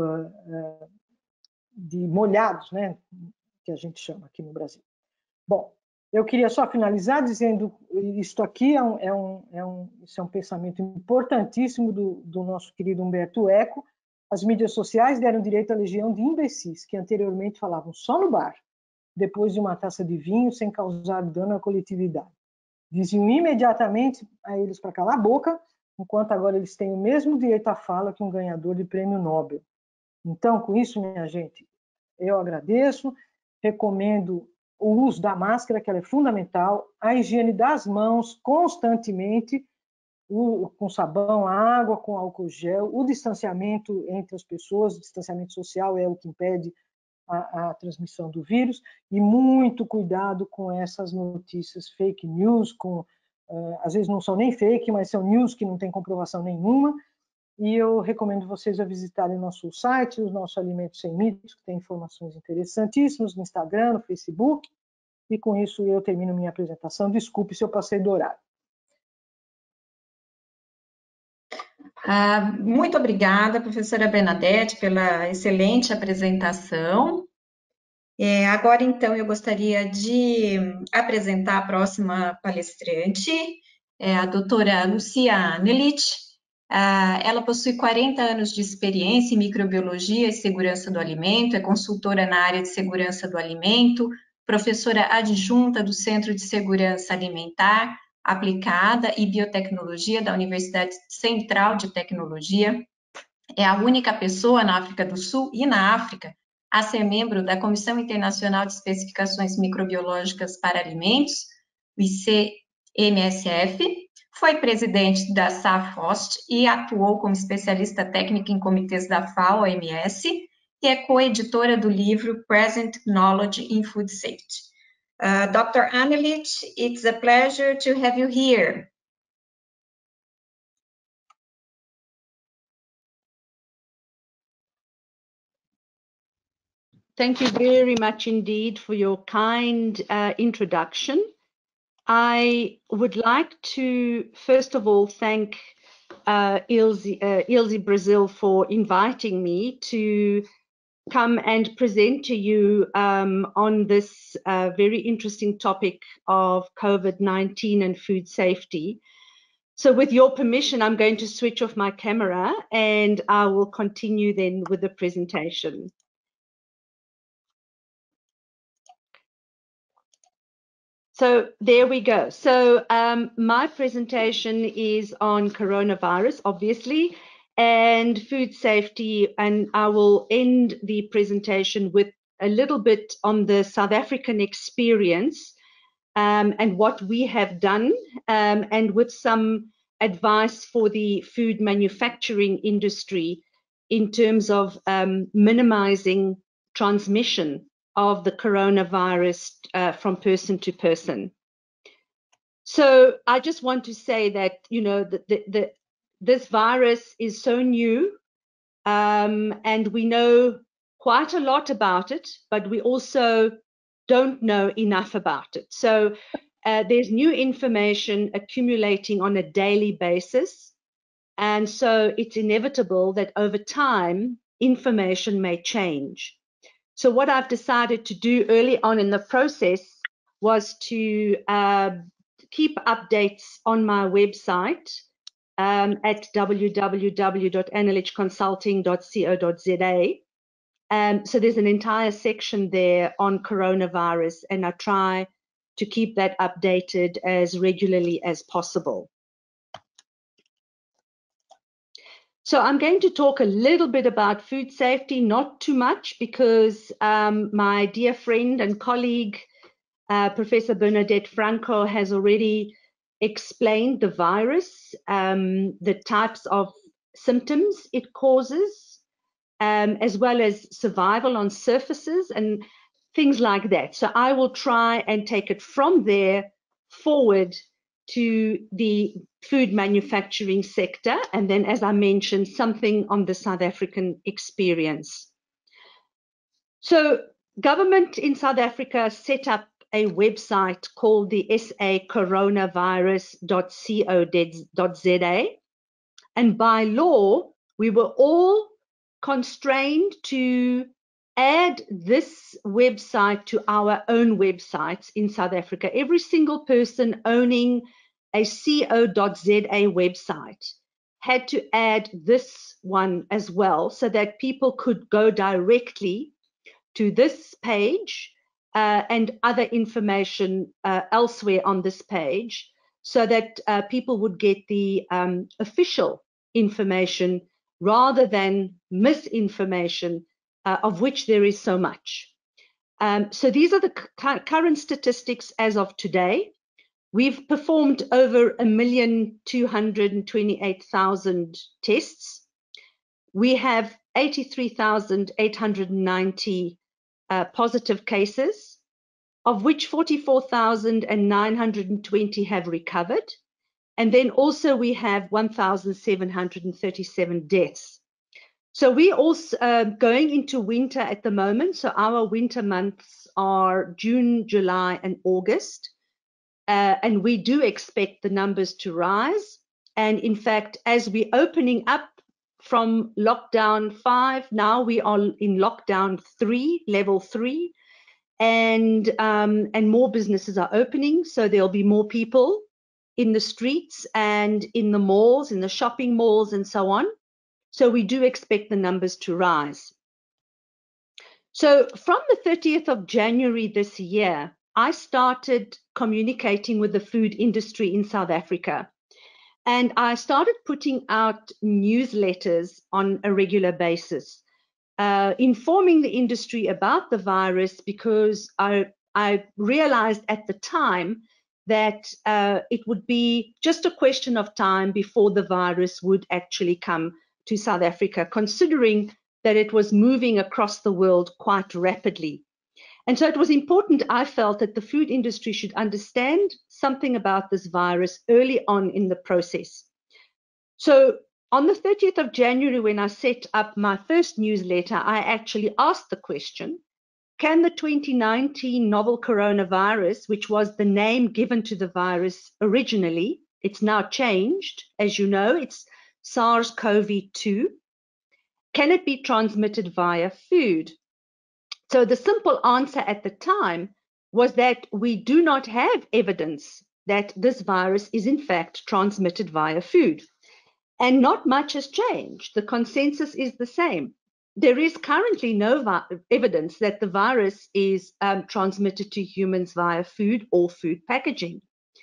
de molhados, né, que a gente chama aqui no Brasil. Bom, eu queria só finalizar dizendo isto aqui isso é um pensamento importantíssimo do nosso querido Humberto Eco. As mídias sociais deram direito à legião de imbecis que anteriormente falavam só no bar, depois de uma taça de vinho, sem causar dano à coletividade. Diziam imediatamente a eles para calar a boca, enquanto agora eles têm o mesmo direito à fala que um ganhador de prêmio Nobel. Então, com isso, minha gente, eu agradeço, recomendo o uso da máscara, que ela é fundamental, a higiene das mãos constantemente, com sabão, água, com álcool gel, o distanciamento entre as pessoas, o distanciamento social é o que impede a transmissão do vírus, e muito cuidado com essas notícias fake news, às vezes não são nem fake, mas são news que não tem comprovação nenhuma, e eu recomendo vocês a visitarem o nosso site, o nosso Alimento Sem Mitos, que tem informações interessantíssimas no Instagram, no Facebook, e com isso eu termino minha apresentação. Desculpe se eu passei do horário. Muito obrigada, professora Bernadette, pela excelente apresentação. Agora, então, eu gostaria de apresentar a próxima palestrante, a doutora Lucia Nelich. Ela possui 40 anos de experiência em microbiologia e segurança do alimento, é consultora na área de segurança do alimento, professora adjunta do Centro de Segurança Alimentar Aplicada e Biotecnologia da Universidade Central de Tecnologia. É a única pessoa na África do Sul e na África a ser membro da Comissão Internacional de Especificações Microbiológicas para Alimentos, o ICMSF, foi presidente da SAFOST e atuou como especialista técnica em comitês da FAO-OMS e é coeditora do livro Present Knowledge in Food Safety. Dr. Annelich, it's a pleasure to have you here. Thank you very much indeed for your kind introduction. I would like to, first of all, thank Ilse Brazil for inviting me to come and present to you on this very interesting topic of COVID-19 and food safety. So with your permission, I'm going to switch off my camera and I will continue then with the presentation. So there we go. So my presentation is on coronavirus, obviously, and food safety, and I will end the presentation with a little bit on the South African experience and what we have done, and with some advice for the food manufacturing industry in terms of minimizing transmission of the coronavirus from person to person. So I just want to say that, you know, this virus is so new, and we know quite a lot about it, but we also don't know enough about it. So there's new information accumulating on a daily basis. And so it's inevitable that over time, information may change. So what I've decided to do early on in the process was to keep updates on my website at www.annelichconsulting.co.za. So there's an entire section there on coronavirus, and I try to keep that updated as regularly as possible. So I'm going to talk a little bit about food safety, not too much, because my dear friend and colleague, Professor Bernadette Franco, has already explained the virus, the types of symptoms it causes, as well as survival on surfaces. And things like that. So I will try and take it from there forward to the food manufacturing sector, and then, as I mentioned, something on the South African experience. So government in South Africa set up a website called the sacoronavirus.co.za, and by law we were all constrained to add this website to our own websites in South Africa. Every single person owning a co.za website had to add this one as well, so that people could go directly to this page and other information elsewhere on this page, so that people would get the official information rather than misinformation, of which there is so much. So these are the current statistics as of today. We've performed over 1,228,000 tests. We have 83,890 positive cases, of which 44,920 have recovered. And then also we have 1,737 deaths. So we're also going into winter at the moment. So our winter months are June, July, and August. And we do expect the numbers to rise. And in fact, as we're opening up from lockdown 5, now we are in lockdown 3, level 3, and more businesses are opening. So there'll be more people in the streets and in the malls, in the shopping malls, and so on. So we do expect the numbers to rise. So from the 30th of January this year, I started communicating with the food industry in South Africa. And I started putting out newsletters on a regular basis, informing the industry about the virus, because I realized at the time that it would be just a question of time before the virus would actually come to South Africa, considering that it was moving across the world quite rapidly. And so it was important, I felt, that the food industry should understand something about this virus early on in the process. So on the 30th of January, when I set up my first newsletter, I actually asked the question, can the 2019 novel coronavirus, which was the name given to the virus originally, it's now changed, as you know, it's SARS-CoV-2, can it be transmitted via food? So the simple answer at the time was that we do not have evidence that this virus is in fact transmitted via food. And not much has changed. The consensus is the same. There is currently no evidence that the virus is transmitted to humans via food or food packaging.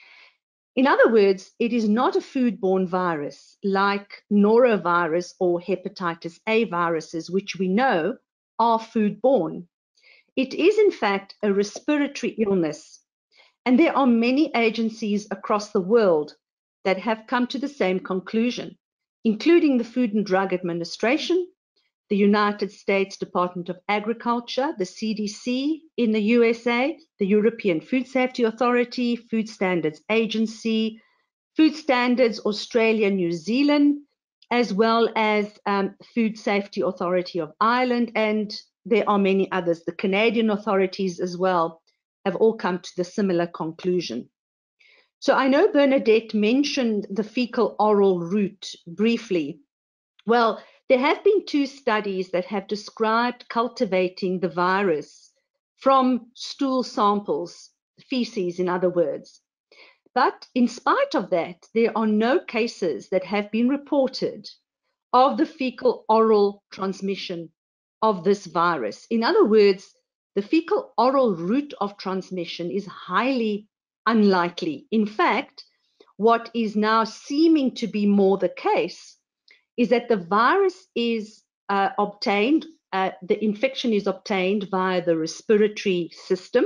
In other words, it is not a foodborne virus like norovirus or hepatitis A viruses, which we know are foodborne. It is, in fact, a respiratory illness. And there are many agencies across the world that have come to the same conclusion, including the Food and Drug Administration, the United States Department of Agriculture, the CDC in the USA, the European Food Safety Authority, Food Standards Agency, Food Standards Australia, New Zealand, as well as Food Safety Authority of Ireland, and there are many others. The Canadian authorities as well have all come to the similar conclusion. So I know Bernadette mentioned the fecal oral route briefly. Well, there have been 2 studies that have described cultivating the virus from stool samples, feces in other words. But in spite of that, there are no cases that have been reported of the fecal oral transmission of this virus. In other words, the fecal oral route of transmission is highly unlikely. In fact, what is now seeming to be more the case is that the virus is obtained, the infection is obtained via the respiratory system.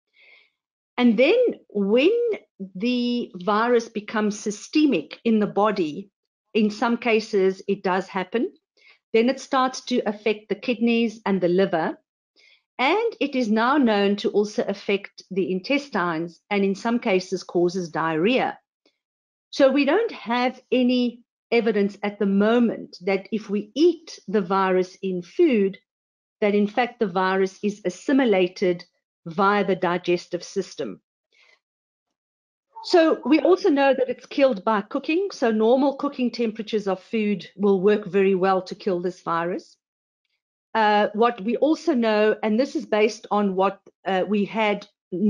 And then when the virus becomes systemic in the body, in some cases it does happen, then it starts to affect the kidneys and the liver. And it is now known to also affect the intestines and in some cases causes diarrhea. So we don't have any evidence at the moment that if we eat the virus in food, that in fact the virus is assimilated via the digestive system. So we also know that it's killed by cooking. So normal cooking temperatures of food will work very well to kill this virus. What we also know, and this is based on what we had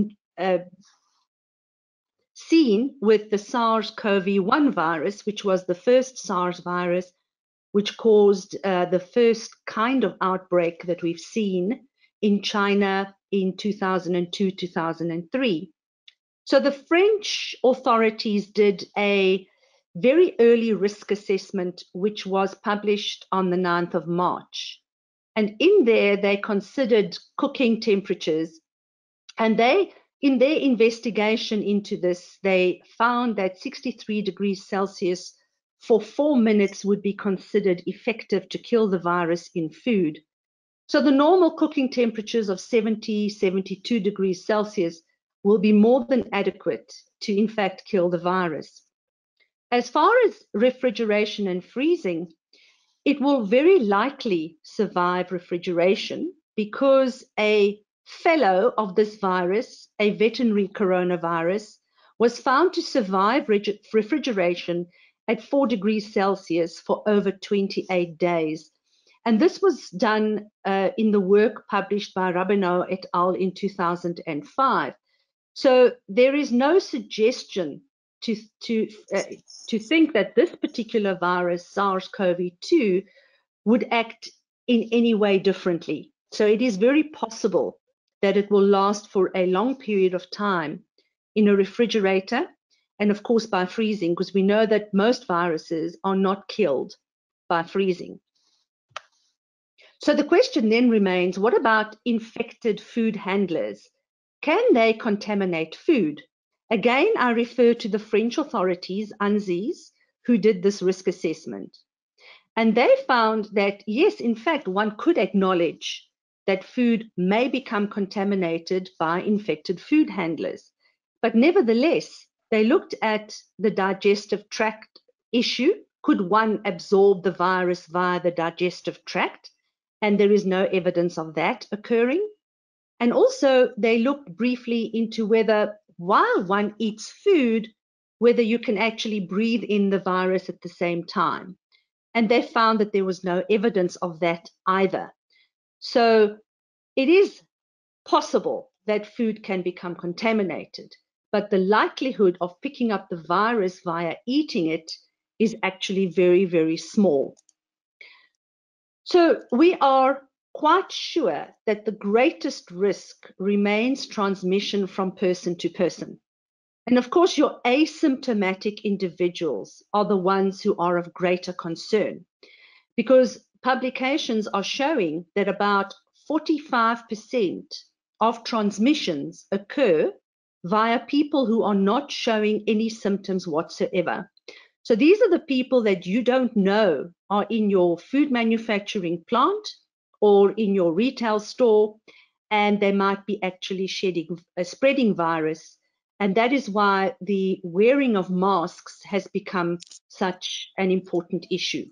seen with the SARS-CoV-1 virus, which was the first SARS virus, which caused the first kind of outbreak that we've seen in China in 2002, 2003. So the French authorities did a very early risk assessment, which was published on the 9th of March. And in there, they considered cooking temperatures. And in their investigation into this, they found that 63 degrees Celsius for 4 minutes would be considered effective to kill the virus in food. So the normal cooking temperatures of 70, 72 degrees Celsius will be more than adequate to, in fact, kill the virus. As far as refrigeration and freezing, it will very likely survive refrigeration because a fellow of this virus, a veterinary coronavirus, was found to survive refrigeration at 4 degrees Celsius for over 28 days. And this was done in the work published by Rabineau et al. In 2005. So there is no suggestion to think that this particular virus, SARS-CoV-2, would act in any way differently. So it is very possible that it will last for a long period of time in a refrigerator and of course by freezing, because we know that most viruses are not killed by freezing. So the question then remains, what about infected food handlers? Can they contaminate food? Again, I refer to the French authorities, ANSIS, who did this risk assessment. And they found that, yes, in fact, one could acknowledge that food may become contaminated by infected food handlers. But nevertheless, they looked at the digestive tract issue. Could one absorb the virus via the digestive tract? And there is no evidence of that occurring. And also, they looked briefly into whether, while one eats food, whether you can actually breathe in the virus at the same time. And they found that there was no evidence of that either. So it is possible that food can become contaminated, but the likelihood of picking up the virus via eating it is actually very, very small. So we are quite sure that the greatest risk remains transmission from person to person. And of course, your asymptomatic individuals are the ones who are of greater concern, because publications are showing that about 45% of transmissions occur via people who are not showing any symptoms whatsoever. So these are the people that you don't know are in your food manufacturing plant or in your retail store, and they might be actually spreading virus. And that is why the wearing of masks has become such an important issue.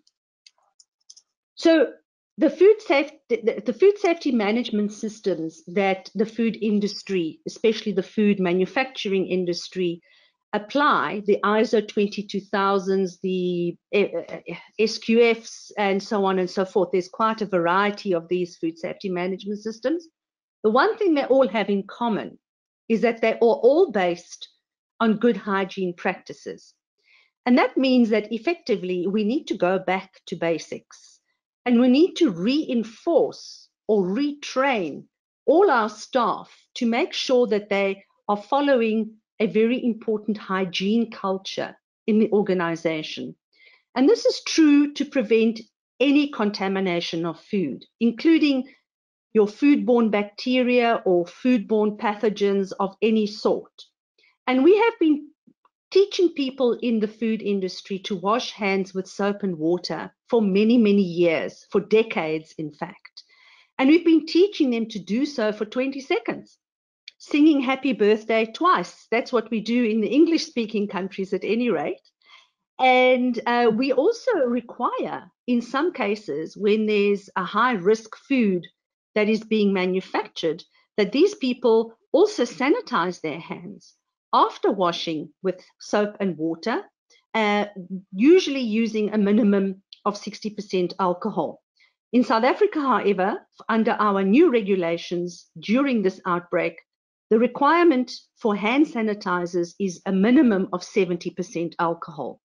So the food safety management systems that the food industry, especially the food manufacturing industry, apply, the ISO 22000s, the SQFs, and so on and so forth. There's quite a variety of these food safety management systems. The one thing they all have in common is that they are all based on good hygiene practices. And that means that effectively we need to go back to basics, and we need to reinforce or retrain all our staff to make sure that they are following a very important hygiene culture in the organization. And this is true to prevent any contamination of food, including your foodborne bacteria or foodborne pathogens of any sort. And we have been teaching people in the food industry to wash hands with soap and water for many, many years, for decades, in fact. And we've been teaching them to do so for 20 seconds, singing happy birthday twice. That's what we do in the English-speaking countries at any rate. And we also require, in some cases, when there's a high-risk food that is being manufactured, that these people also sanitize their hands after washing with soap and water, usually using a minimum of 60% alcohol. In South Africa, however, under our new regulations during this outbreak, the requirement for hand sanitizers is a minimum of 70% alcohol.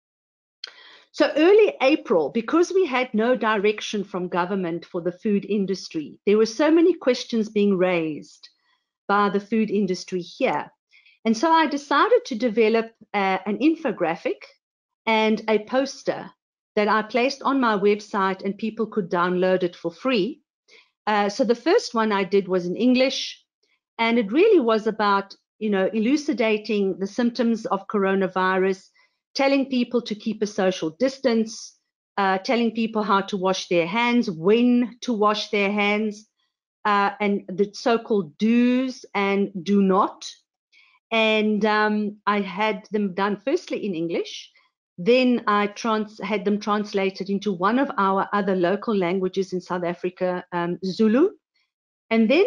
So early April, because we had no direction from government for the food industry, there were so many questions being raised by the food industry here. And so I decided to develop an infographic and a poster that I placed on my website, and people could download it for free. So the first one I did was in English, and it really was about, elucidating the symptoms of coronavirus, telling people to keep a social distance, telling people how to wash their hands, when to wash their hands, and the so-called do's and do not. And I had them done firstly in English. Then I had them translated into one of our other local languages in South Africa, Zulu. And then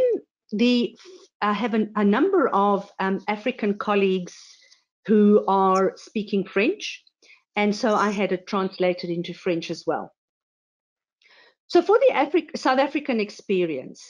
I have a number of African colleagues who are speaking French. And so I had it translated into French as well. So for the South African experience,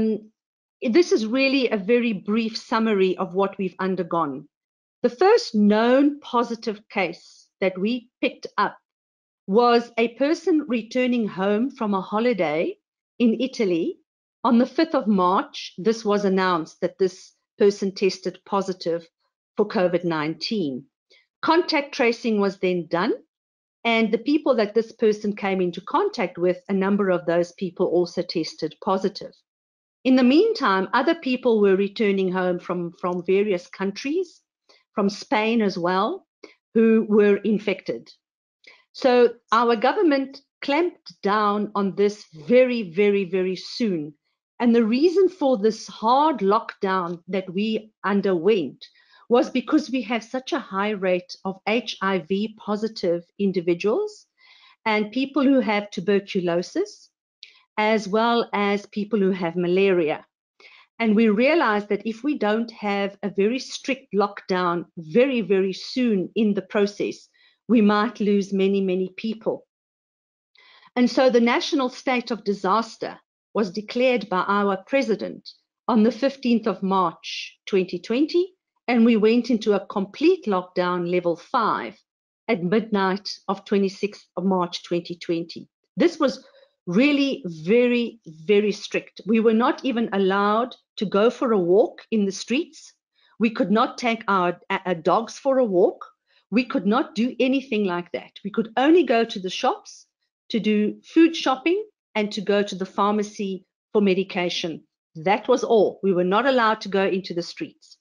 this is really a very brief summary of what we've undergone. The first known positive case that we picked up was a person returning home from a holiday in Italy. On the 5th of March, this was announced that this person tested positive for COVID-19. Contact tracing was then done, and the people that this person came into contact with, a number of those people also tested positive. In the meantime, other people were returning home from various countries, from Spain as well, who were infected. So our government clamped down on this very, very, very soon. And the reason for this hard lockdown that we underwent was because we have such a high rate of HIV positive individuals and people who have tuberculosis, as well as people who have malaria. And we realized that if we don't have a very strict lockdown very, very soon in the process, we might lose many, many people. And so the national state of disaster was declared by our president on the 15th of March, 2020, and we went into a complete lockdown, level 5, at midnight of 26th of March, 2020. This was really very, very strict. We were not even allowed to go for a walk in the streets. We could not take our dogs for a walk. We could not do anything like that. We could only go to the shops to do food shopping and to go to the pharmacy for medication. That was all. We were not allowed to go into the streets.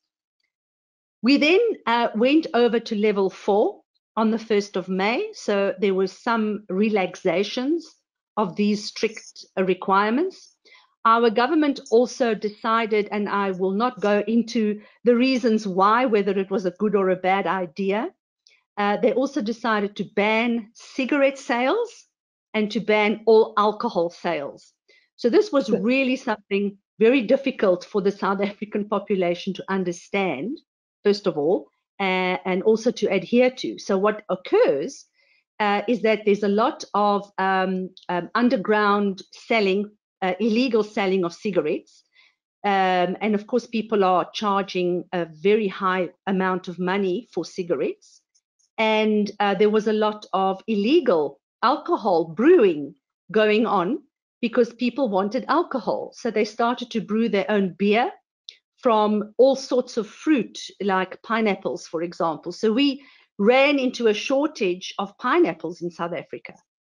We then went over to level 4 on the 1st of May. So there were some relaxations of these strict requirements. Our government also decided, and I will not go into the reasons why, whether it was a good or a bad idea. They also decided to ban cigarette sales and to ban all alcohol sales. So this was really something very difficult for the South African population to understand, first of all, and also to adhere to. So what occurs is that there's a lot of underground selling, illegal selling of cigarettes. And of course, people are charging a very high amount of money for cigarettes. And there was a lot of illegal alcohol brewing going on because people wanted alcohol. So they started to brew their own beer from all sorts of fruit, like pineapples, for example. So we ran into a shortage of pineapples in South Africa.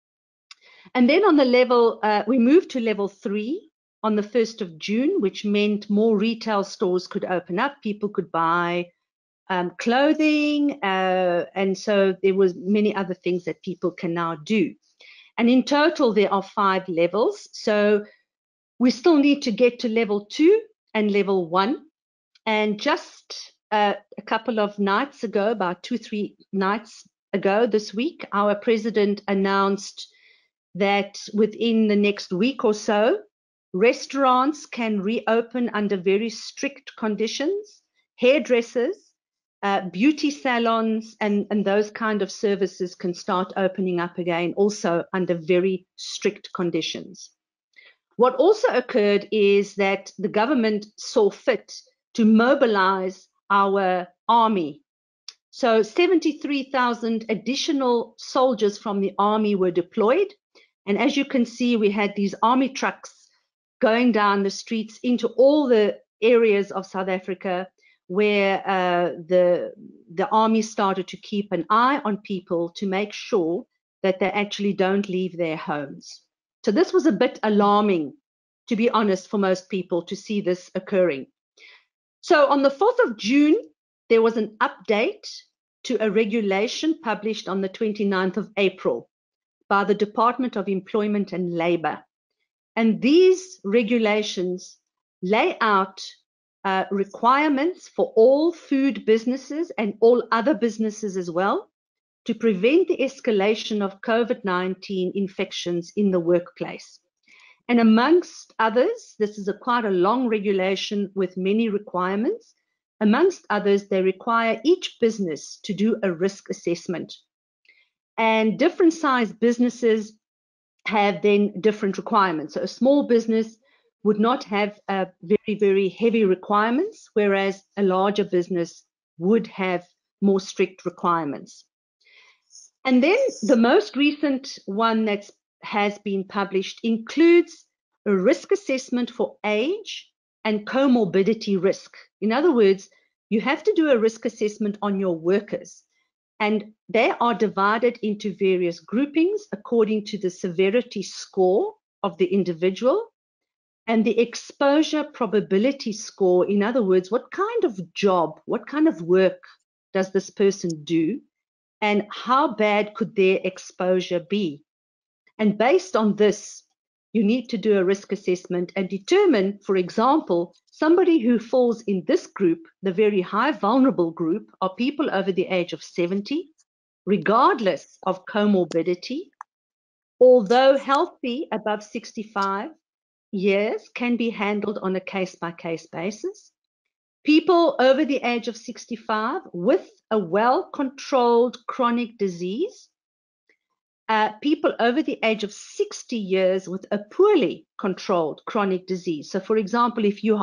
And then on the level, we moved to level 3 on the 1st of June, which meant more retail stores could open up. People could buy clothing, and so there was many other things that people can now do. And in total, there are 5 levels. So We still need to get to level 2 and level 1. And just a couple of nights ago, about 2-3 nights ago this week, our president announced that within the next week or so, restaurants can reopen under very strict conditions, hairdressers, beauty salons, and those kind of services can start opening up again, also under very strict conditions. What also occurred is that the government saw fit to mobilize our army. So 73,000 additional soldiers from the army were deployed. And as you can see, we had these army trucks going down the streets into all the areas of South Africa where the army started to keep an eye on people to make sure that they actually don't leave their homes. So this was a bit alarming, to be honest, for most people to see this occurring. So on the 4th of June, there was an update to a regulation published on the 29th of April by the Department of Employment and Labor. And these regulations lay out requirements for all food businesses and all other businesses as well to prevent the escalation of COVID-19 infections in the workplace. And amongst others, this is quite a long regulation with many requirements. Amongst others, they require each business to do a risk assessment. And different sized businesses have then different requirements. So a small business would not have very, very heavy requirements, whereas a larger business would have more strict requirements. And then the most recent one that has been published includes a risk assessment for age and comorbidity risk. In other words, you have to do a risk assessment on your workers, and they are divided into various groupings according to the severity score of the individual and the exposure probability score. In other words, what kind of job, what kind of work does this person do, and how bad could their exposure be? And based on this, you need to do a risk assessment and determine, for example, somebody who falls in this group, the very high vulnerable group, are people over the age of 70, regardless of comorbidity, although healthy above 65 years can be handled on a case-by-case basis. People over the age of 65 with a well-controlled chronic disease, people over the age of 60 years with a poorly controlled chronic disease. So for example, if you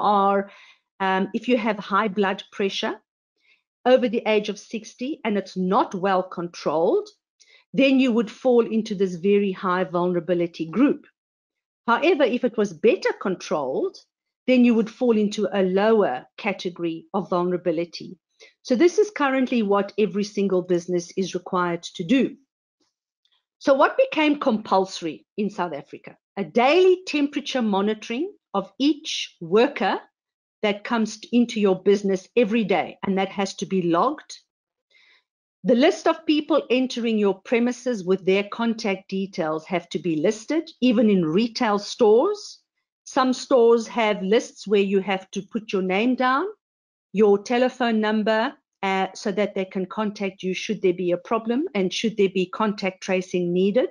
have high blood pressure over the age of 60 and it's not well controlled, then you would fall into this very high vulnerability group. However, if it was better controlled, then you would fall into a lower category of vulnerability. So this is currently what every single business is required to do. So what became compulsory in South Africa? A daily temperature monitoring of each worker that comes into your business every day, and that has to be logged. The list of people entering your premises with their contact details have to be listed, even in retail stores. Some stores have lists where you have to put your name down, your telephone number, so that they can contact you should there be a problem and should there be contact tracing needed.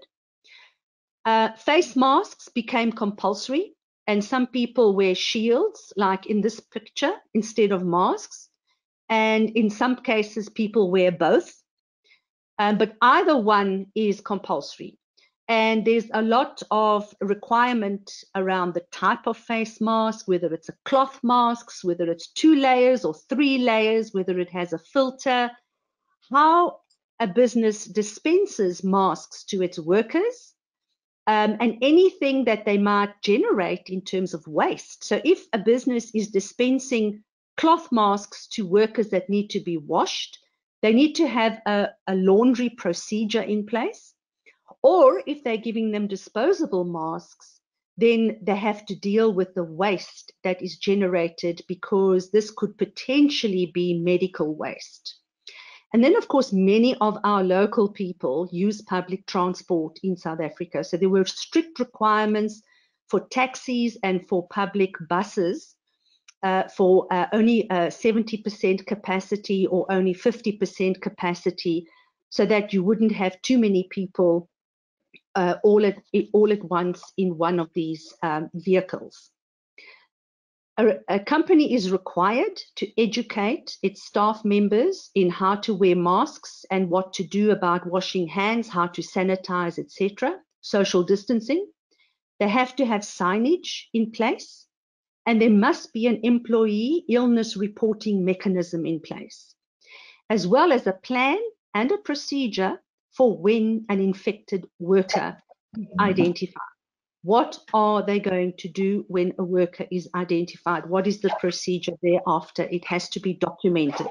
Face masks became compulsory, and some people wear shields, like in this picture, instead of masks. And in some cases, people wear both. But either one is compulsory. And there's a lot of requirement around the type of face mask, whether it's a cloth mask, whether it's 2 layers or 3 layers, whether it has a filter, how a business dispenses masks to its workers, and anything that they might generate in terms of waste. So if a business is dispensing cloth masks to workers that need to be washed, they need to have a laundry procedure in place. Or if they're giving them disposable masks, then they have to deal with the waste that is generated, because this could potentially be medical waste. And then, of course, many of our local people use public transport in South Africa. So there were strict requirements for taxis and for public buses for only 70% capacity or only 50% capacity, so that you wouldn't have too many people all at once in one of these vehicles. A company is required to educate its staff members in how to wear masks and what to do about washing hands, how to sanitize, etc., social distancing. They have to have signage in place, and there must be an employee illness reporting mechanism in place, as well as a plan and a procedure for when an infected worker is identified. What are they going to do when a worker is identified? What is the procedure thereafter? It has to be documented.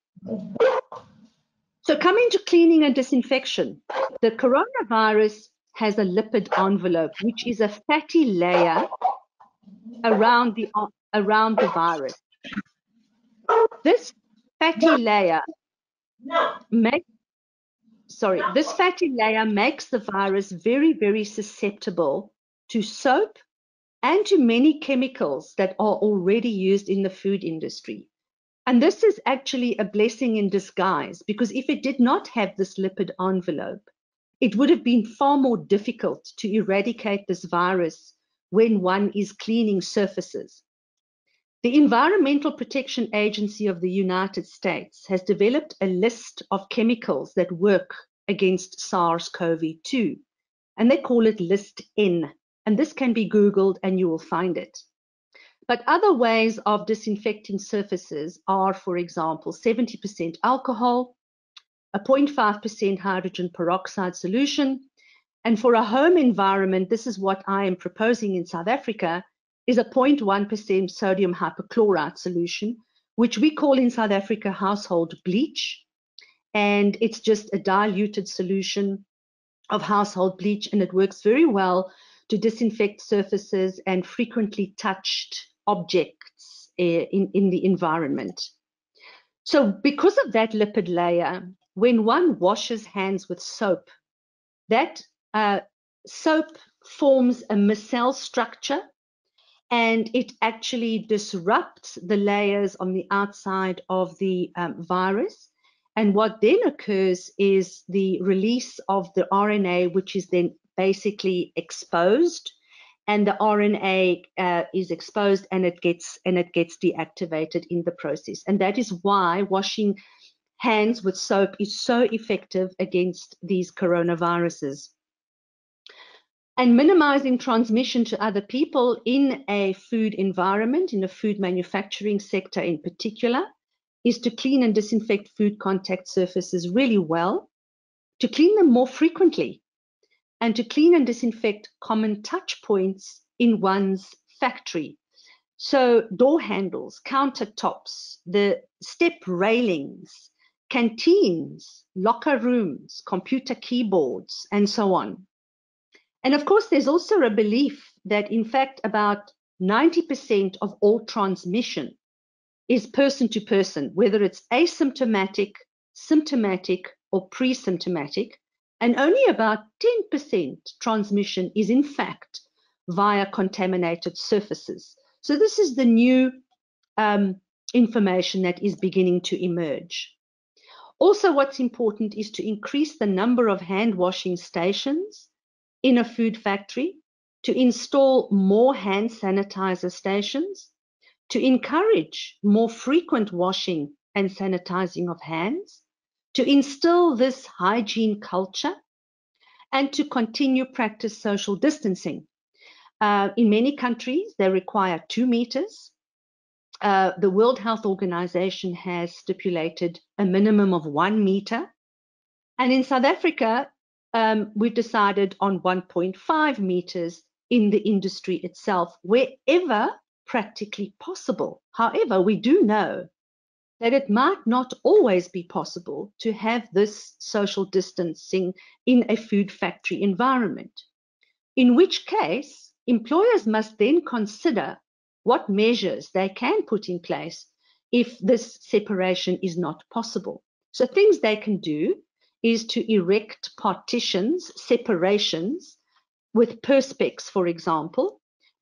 So coming to cleaning and disinfection, the coronavirus has a lipid envelope, which is a fatty layer around the virus. This fatty layer makes the virus very, very susceptible to soap and to many chemicals that are already used in the food industry. And this is actually a blessing in disguise, because if it did not have this lipid envelope, it would have been far more difficult to eradicate this virus when one is cleaning surfaces. The Environmental Protection Agency of the United States has developed a list of chemicals that work against SARS-CoV-2, and they call it List N. And this can be Googled and you will find it. But other ways of disinfecting surfaces are, for example, 70% alcohol, a 0.5% hydrogen peroxide solution. And for a home environment, this is what I am proposing in South Africa, is a 0.1% sodium hypochlorite solution, which we call in South Africa household bleach. And it's just a diluted solution of household bleach, and it works very well to disinfect surfaces and frequently touched objects in the environment. So because of that lipid layer, when one washes hands with soap, that soap forms a micelle structure, and it actually disrupts the layers on the outside of the virus. And what then occurs is the release of the RNA, which is then basically exposed, and the RNA is exposed and it gets deactivated in the process. And that is why washing hands with soap is so effective against these coronaviruses. And minimizing transmission to other people in a food environment, in a food manufacturing sector in particular, is to clean and disinfect food contact surfaces really well, to clean them more frequently, and to clean and disinfect common touch points in one's factory. So door handles, countertops, the step railings, canteens, locker rooms, computer keyboards, and so on. And of course, there's also a belief that, in fact, about 90% of all transmission is person to person, whether it's asymptomatic, symptomatic, or pre-symptomatic, and only about 10% transmission is in fact via contaminated surfaces. So this is the new information that is beginning to emerge. Also, what's important is to increase the number of hand washing stations in a food factory, to install more hand sanitizer stations, to encourage more frequent washing and sanitizing of hands, to instill this hygiene culture, and to continue practice social distancing. In many countries, they require 2 meters. The World Health Organization has stipulated a minimum of 1 meter. And in South Africa, we've decided on 1.5 meters in the industry itself, wherever practically possible. However, we do know that it might not always be possible to have this social distancing in a food factory environment, in which case employers must then consider what measures they can put in place if this separation is not possible. So things they can do is to erect partitions, separations with perspex, for example,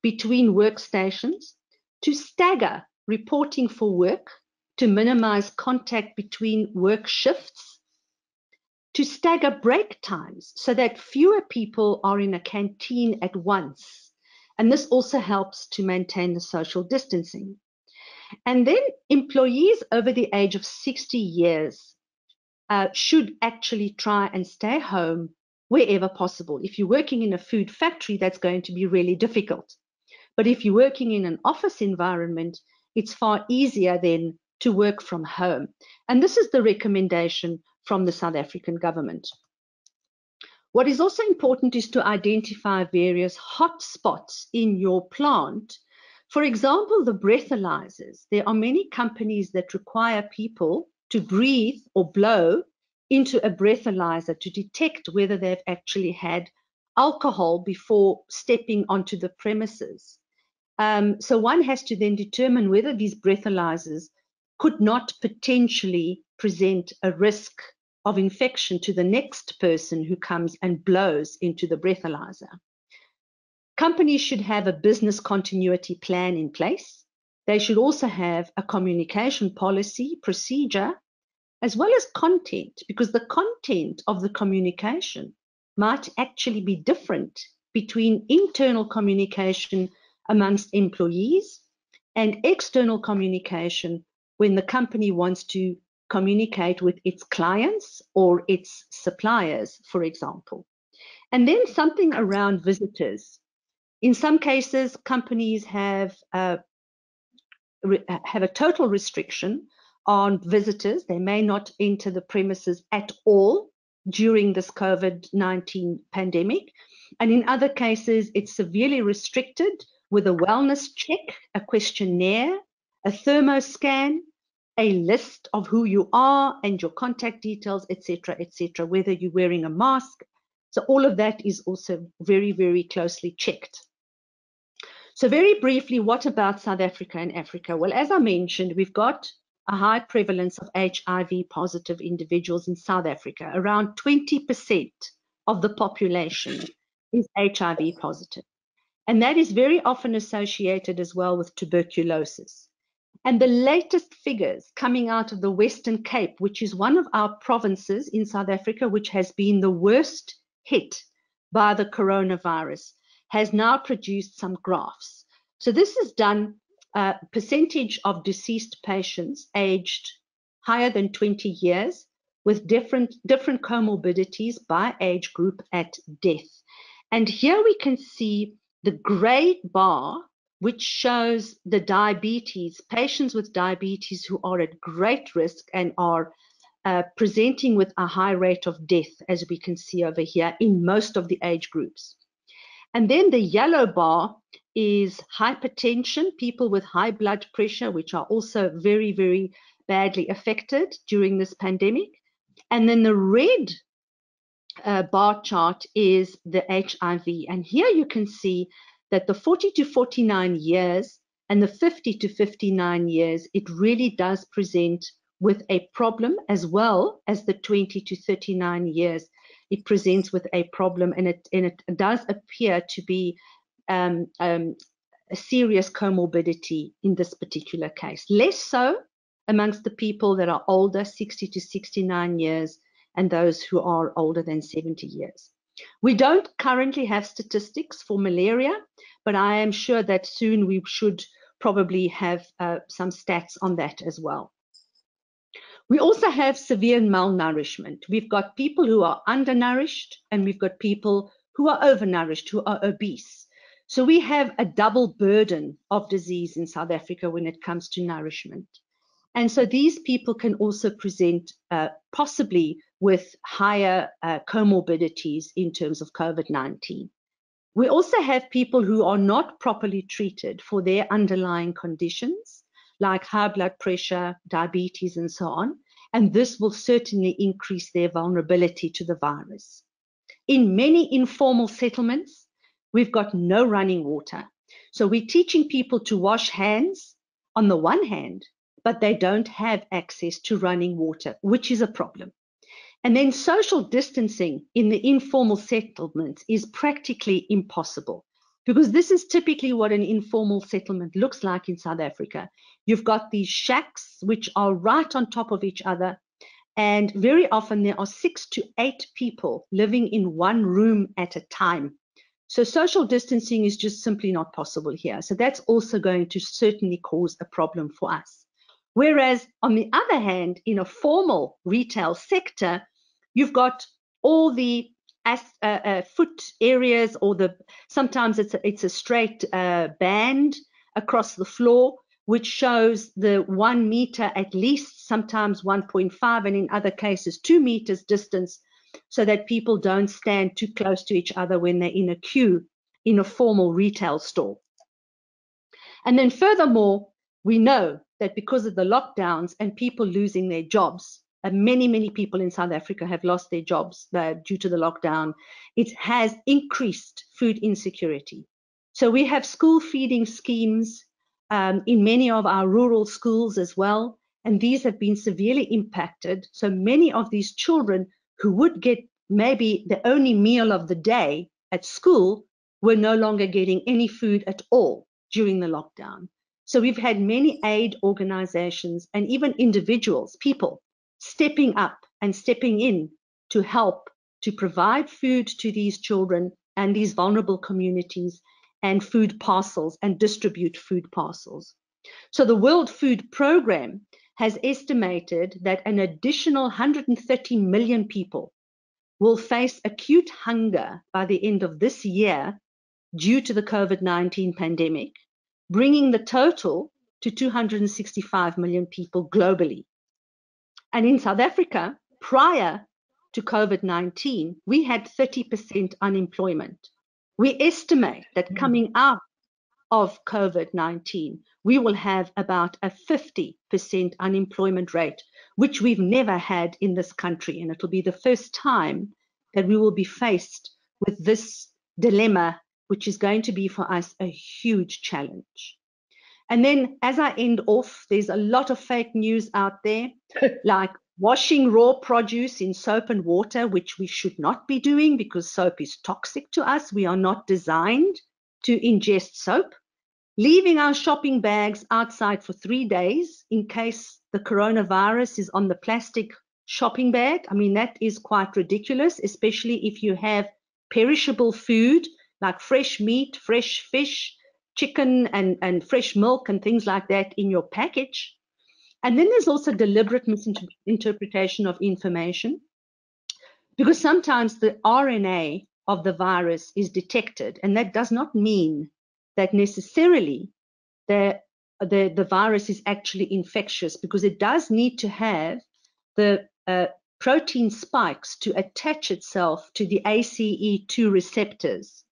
between workstations, to stagger reporting for work to minimize contact between work shifts, to stagger break times so that fewer people are in a canteen at once. And this also helps to maintain the social distancing. And then employees over the age of 60 years should actually try and stay home wherever possible. If you're working in a food factory, that's going to be really difficult. But if you're working in an office environment, it's far easier then to work from home. And this is the recommendation from the South African government. What is also important is to identify various hot spots in your plant. For example, the breathalyzers. There are many companies that require people to breathe or blow into a breathalyzer to detect whether they've actually had alcohol before stepping onto the premises. So one has to then determine whether these breathalyzers could not potentially present a risk of infection to the next person who comes and blows into the breathalyzer. Companies should have a business continuity plan in place. They should also have a communication policy, procedure, as well as content, because the content of the communication might actually be different between internal communication amongst employees and external communication when the company wants to communicate with its clients or its suppliers, for example. And then something around visitors. In some cases, companies have a total restriction on visitors. They may not enter the premises at all during this COVID-19 pandemic. And in other cases, it's severely restricted with a wellness check, a questionnaire, a thermoscan, a list of who you are and your contact details, etc., whether you're wearing a mask. So all of that is also very, very closely checked. So very briefly, what about South Africa and Africa? Well, as I mentioned, we've got a high prevalence of HIV positive individuals in South Africa. Around 20% of the population is HIV positive. And that is very often associated as well with tuberculosis. And the latest figures coming out of the Western Cape, which is one of our provinces in South Africa, which has been the worst hit by the coronavirus, has now produced some graphs. So this is done percentage of deceased patients aged higher than 20 years with different comorbidities by age group at death. And here we can see the gray bar, which shows the diabetes, patients with diabetes who are at great risk and are presenting with a high rate of death, as we can see over here in most of the age groups. And then the yellow bar is hypertension, people with high blood pressure, which are also very, very badly affected during this pandemic. And then the red bar chart is the HIV. And here you can see that the 40 to 49 years and the 50 to 59 years, it really does present with a problem, as well as the 20 to 39 years. It presents with a problem, and it does appear to be a serious comorbidity in this particular case. Less so amongst the people that are older, 60 to 69 years, and those who are older than 70 years. We don't currently have statistics for malaria, but I am sure that soon we should probably have some stats on that as well. We also have severe malnourishment. We've got people who are undernourished, and we've got people who are overnourished, who are obese. So we have a double burden of disease in South Africa when it comes to nourishment. And so these people can also present possibly with higher comorbidities in terms of COVID-19. We also have people who are not properly treated for their underlying conditions, like high blood pressure, diabetes, and so on. And this will certainly increase their vulnerability to the virus. In many informal settlements, we've got no running water. So we're teaching people to wash hands on the one hand, but they don't have access to running water, which is a problem. And then social distancing in the informal settlements is practically impossible. because this is typically what an informal settlement looks like in South Africa. You've got these shacks which are right on top of each other, and very often there are 6 to 8 people living in one room at a time. So social distancing is just simply not possible here. So that's also going to certainly cause a problem for us. Whereas on the other hand, in a formal retail sector, you've got all the foot areas, or sometimes it's a straight band across the floor, which shows the 1 meter at least, sometimes 1.5, and in other cases 2 meters distance, so that people don't stand too close to each other when they're in a queue in a formal retail store. And then furthermore, we know that because of the lockdowns and people losing their jobs, many people in South Africa have lost their jobs due to the lockdown. It has increased food insecurity. So we have school feeding schemes in many of our rural schools as well, and these have been severely impacted. So many of these children who would get maybe the only meal of the day at school were no longer getting any food at all during the lockdown. So we've had many aid organizations and even individuals, people, stepping up and stepping in to help to provide food to these children and these vulnerable communities, and food parcels, and distribute food parcels. So the World Food Programme has estimated that an additional 130 million people will face acute hunger by the end of this year due to the COVID-19 pandemic, bringing the total to 265 million people globally. And in South Africa, prior to COVID-19, we had 30% unemployment. We estimate that coming out of COVID-19, we will have about a 50% unemployment rate, which we've never had in this country. And it'll be the first time that we will be faced with this dilemma, which is going to be for us a huge challenge. And then as I end off, there's a lot of fake news out there, like washing raw produce in soap and water, which we should not be doing because soap is toxic to us. We are not designed to ingest soap. Leaving our shopping bags outside for 3 days in case the coronavirus is on the plastic shopping bag. I mean, that is quite ridiculous, especially if you have perishable food like fresh meat, fresh fish, chicken, and fresh milk and things like that in your package. And then there's also deliberate misinterpretation of information, because sometimes the RNA of the virus is detected, and that does not mean that necessarily the virus is actually infectious, because it does need to have the protein spikes to attach itself to the ACE2 receptors.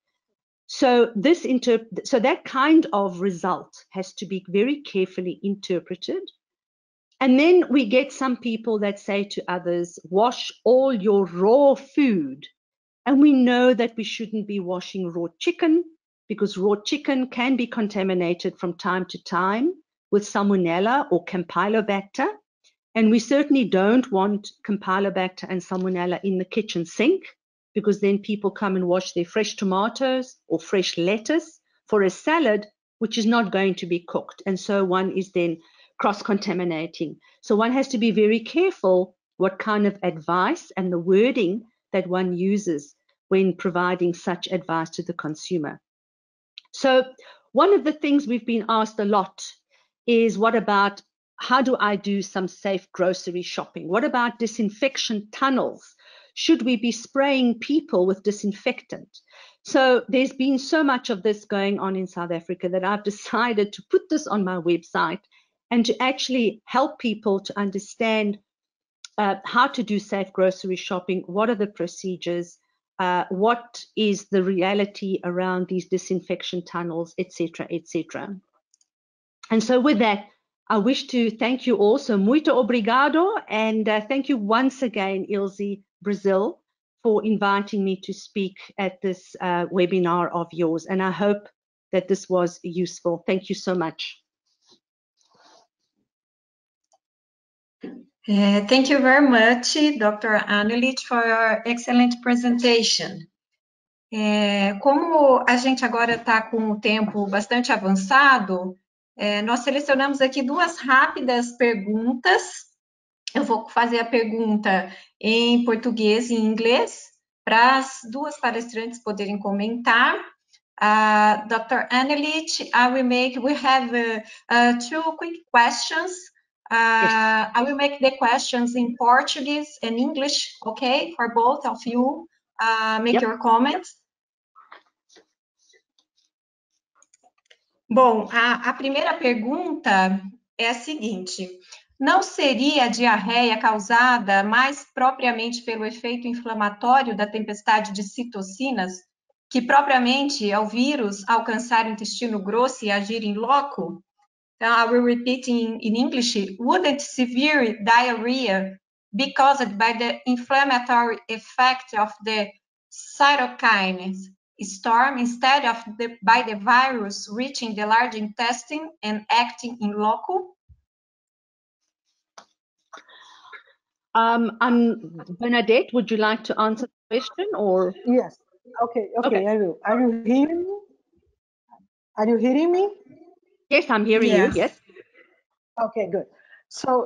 So that kind of result has to be very carefully interpreted. And then we get some people that say to others, wash all your raw food. And we know that we shouldn't be washing raw chicken, because raw chicken can be contaminated from time to time with Salmonella or Campylobacter. And we certainly don't want Campylobacter and Salmonella in the kitchen sink, because then people come and wash their fresh tomatoes or fresh lettuce for a salad, which is not going to be cooked. And so one is then cross-contaminating. So one has to be very careful what kind of advice and the wording that one uses when providing such advice to the consumer. So one of the things we've been asked a lot is, what about, how do I do some safe grocery shopping? What about disinfection tunnels? Should we be spraying people with disinfectant? So there's been so much of this going on in South Africa that I've decided to put this on my website and to actually help people to understand how to do safe grocery shopping, what are the procedures, what is the reality around these disinfection tunnels, etc., etc. And so with that, I wish to thank you all. So muito obrigado, and thank you once again, Ilse Brazil, for inviting me to speak at this webinar of yours. And I hope that this was useful. Thank you so much. Thank you very much, Dr. Annelit, for your excellent presentation. Como a gente agora está com o tempo bastante avançado, nós selecionamos aqui duas rápidas perguntas. Eu vou fazer a pergunta em português e em inglês, para as duas palestrantes poderem comentar. Dr. Annelit, we have two quick questions. I will make the questions in Portuguese and English, okay, for both of you. Make your comments. Bom, a primeira pergunta é a seguinte: não seria a diarreia causada mais propriamente pelo efeito inflamatório da tempestade de citocinas, que propriamente ao vírus alcançar o intestino grosso e agir em loco? Então, I will repeat in English. Wouldn't severe diarrhea be caused by the inflammatory effect of the cytokines storm instead of by the virus reaching the large intestine and acting in loco? Bernadette, would you like to answer the question, or? Yes. Okay. I will. Are you hearing me? Are you hearing me? Yes, I'm hearing you. Yes. Okay, good. So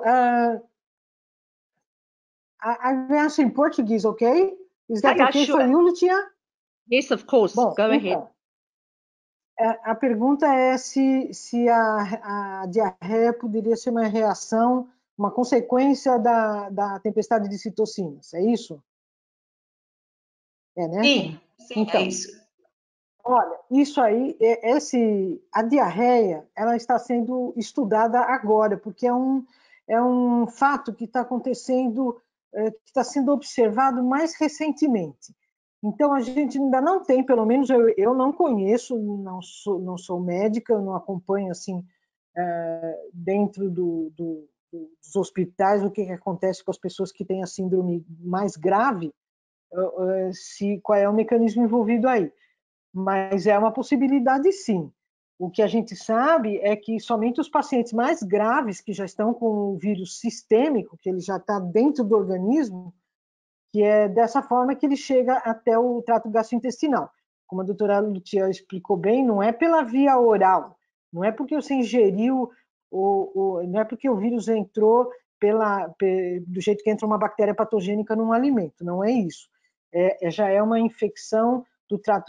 I will answer in Portuguese, okay? Is that okay sure. for you, Lucia? Yes, of course. Bom, go ahead. A pergunta é se a diarreia poderia ser uma reação, uma consequência da tempestade de citocinas, é isso? É, né? Sim, então, é isso. Olha, isso aí, a diarreia, ela está sendo estudada agora, porque é um fato que está acontecendo, que está sendo observado mais recentemente. Então, a gente ainda não tem, pelo menos eu não conheço, não sou médica, eu não acompanho assim, dentro dos hospitais o que acontece com as pessoas que têm a síndrome mais grave, qual é o mecanismo envolvido aí. Mas é uma possibilidade, sim. O que a gente sabe é que somente os pacientes mais graves, que já estão com o vírus sistêmico, que ele já está dentro do organismo, que é dessa forma que ele chega até o trato gastrointestinal. Como a doutora Lucia explicou bem, não é pela via oral, não é porque você ingeriu, não é porque o vírus entrou do jeito que entra uma bactéria patogênica num alimento, não é isso. Já é uma infecção do trato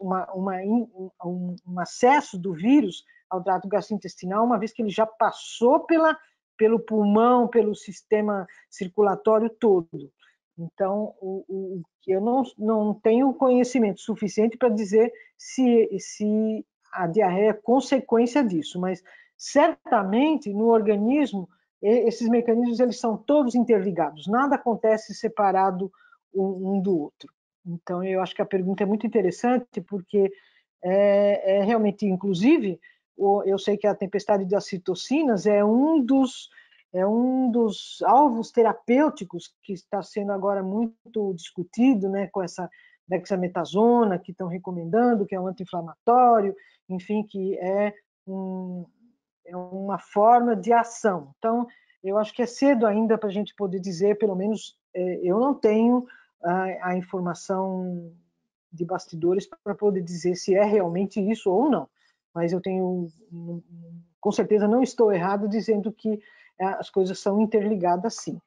um acesso do vírus ao trato gastrointestinal, uma vez que ele já passou pelo pulmão, pelo sistema circulatório todo. Então, eu não tenho conhecimento suficiente para dizer se a diarreia é consequência disso, mas certamente no organismo esses mecanismos eles são todos interligados, nada acontece separado um do outro. Então, eu acho que a pergunta é muito interessante, porque realmente, inclusive, eu sei que a tempestade das citocinas é um dos alvos terapêuticos que está sendo agora muito discutido, né, com essa dexametasona que estão recomendando, que é um anti-inflamatório, enfim, que é uma forma de ação. Então, eu acho que é cedo ainda para a gente poder dizer, pelo menos eu não tenho a informação de bastidores para poder dizer se é realmente isso ou não, mas eu tenho, com certeza não estou errado dizendo que as coisas são interligadas, sim.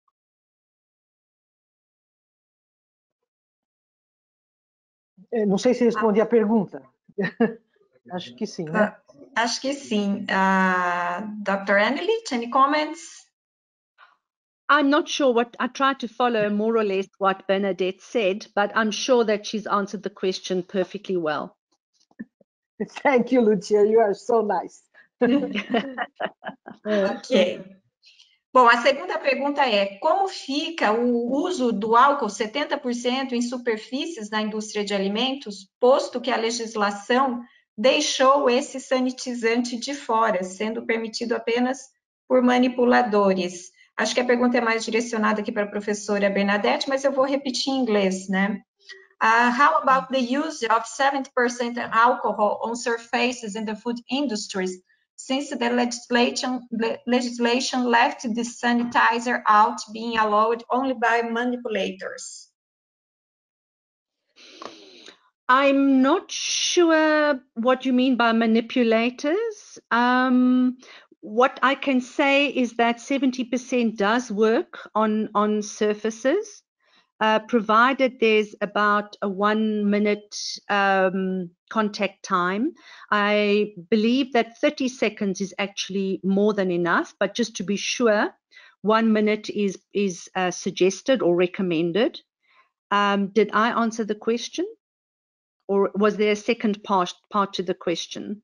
Não sei se respondi a pergunta. Acho que sim, né? Acho que sim. Dr. Annelit, any comments? I'm not sure I tried to follow more or less what Bernadette said, but I'm sure that she's answered the question perfectly well. Thank you, Lucia. You are so nice. Ok. Bom, a segunda pergunta é: como fica o uso do álcool 70% em superfícies na indústria de alimentos, posto que a legislação deixou esse sanitizante de fora, sendo permitido apenas por manipuladores? Acho que a pergunta é mais direcionada aqui para a professora Bernadette, mas eu vou repetir em inglês, né? How about the use of 70% alcohol on surfaces in the food industries, since the legislation left the sanitizer out, being allowed only by manipulators? I'm not sure what you mean by manipulators. What I can say is that 70% does work on surfaces, provided there's about a 1 minute contact time. I believe that 30 seconds is actually more than enough, but just to be sure, 1 minute is suggested or recommended. Did I answer the question? Or was there a second part to the question?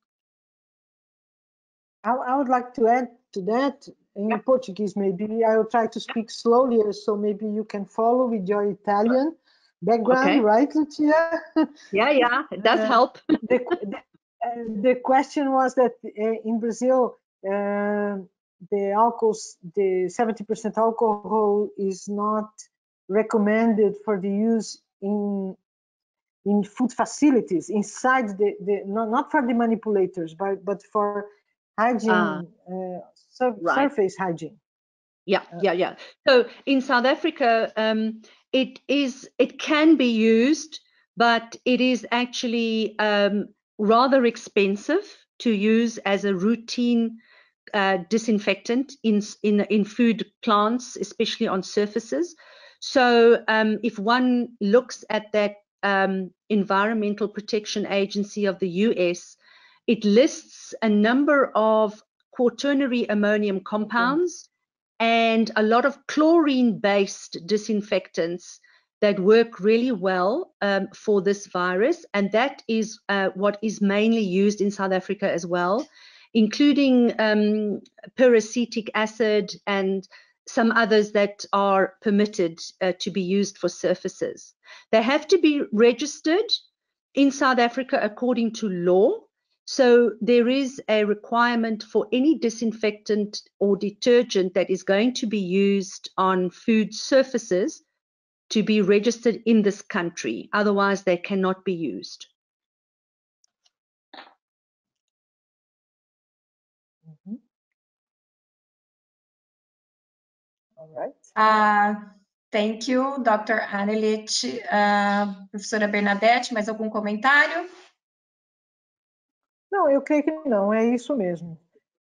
I would like to add to that in Portuguese, maybe. I will try to speak slowly so maybe you can follow with your Italian background, right, Lucia? Yeah, it does help. The question was that in Brazil, the 70% alcohol is not recommended for the use in food facilities inside not for the manipulators, but for hygiene, surface hygiene. Yeah. So in South Africa, it can be used, but it is actually rather expensive to use as a routine disinfectant in food plants, especially on surfaces. So if one looks at that Environmental Protection Agency of the US, it lists a number of quaternary ammonium compounds and a lot of chlorine-based disinfectants that work really well for this virus. And that is what is mainly used in South Africa as well, including peracetic acid and some others that are permitted to be used for surfaces. They have to be registered in South Africa according to law. So there is a requirement for any disinfectant or detergent that is going to be used on food surfaces to be registered in this country. Otherwise, they cannot be used. All right. Thank you, Dr. Annelit. Professora Bernadette, mais algum comentário? Não, eu creio que não, é isso mesmo.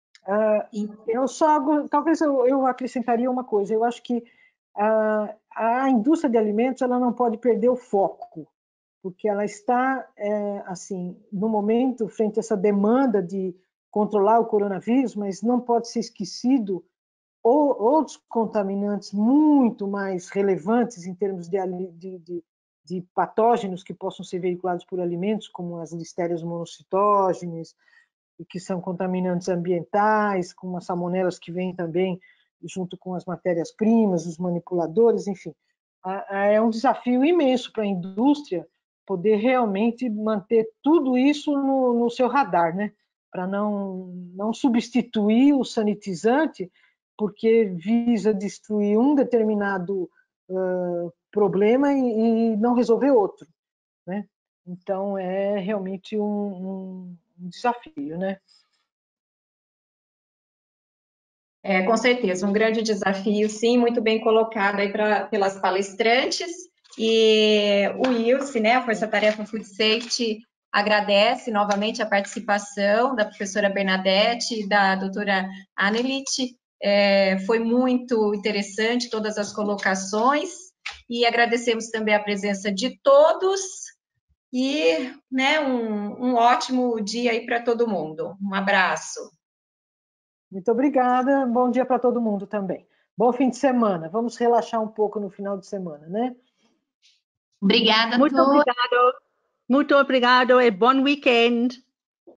Talvez eu acrescentaria uma coisa. Eu acho que a indústria de alimentos ela não pode perder o foco, porque ela está, assim, no momento, frente a essa demanda de controlar o coronavírus, mas não pode ser esquecido outros contaminantes muito mais relevantes em termos de patógenos que possam ser veiculados por alimentos, como as listerias monocitógenes, que são contaminantes ambientais, como as salmonelas que vêm também junto com as matérias-primas, os manipuladores, enfim. É um desafio imenso para a indústria poder realmente manter tudo isso no seu radar, né? Para não substituir o sanitizante, porque visa destruir um determinado problema e não resolver outro, né? Então, é realmente um desafio, né? Com certeza, um grande desafio, sim, muito bem colocado aí pelas palestrantes. E o ILSE, né, a Força Tarefa Food Safety, agradece novamente a participação da professora Bernadette e da doutora Annelit. Foi muito interessante todas as colocações e agradecemos também a presença de todos e, né, um ótimo dia aí para todo mundo. Um abraço. Muito obrigada, bom dia para todo mundo também. Bom fim de semana, vamos relaxar um pouco no final de semana, né? Obrigada a todos. Muito obrigado e bom weekend.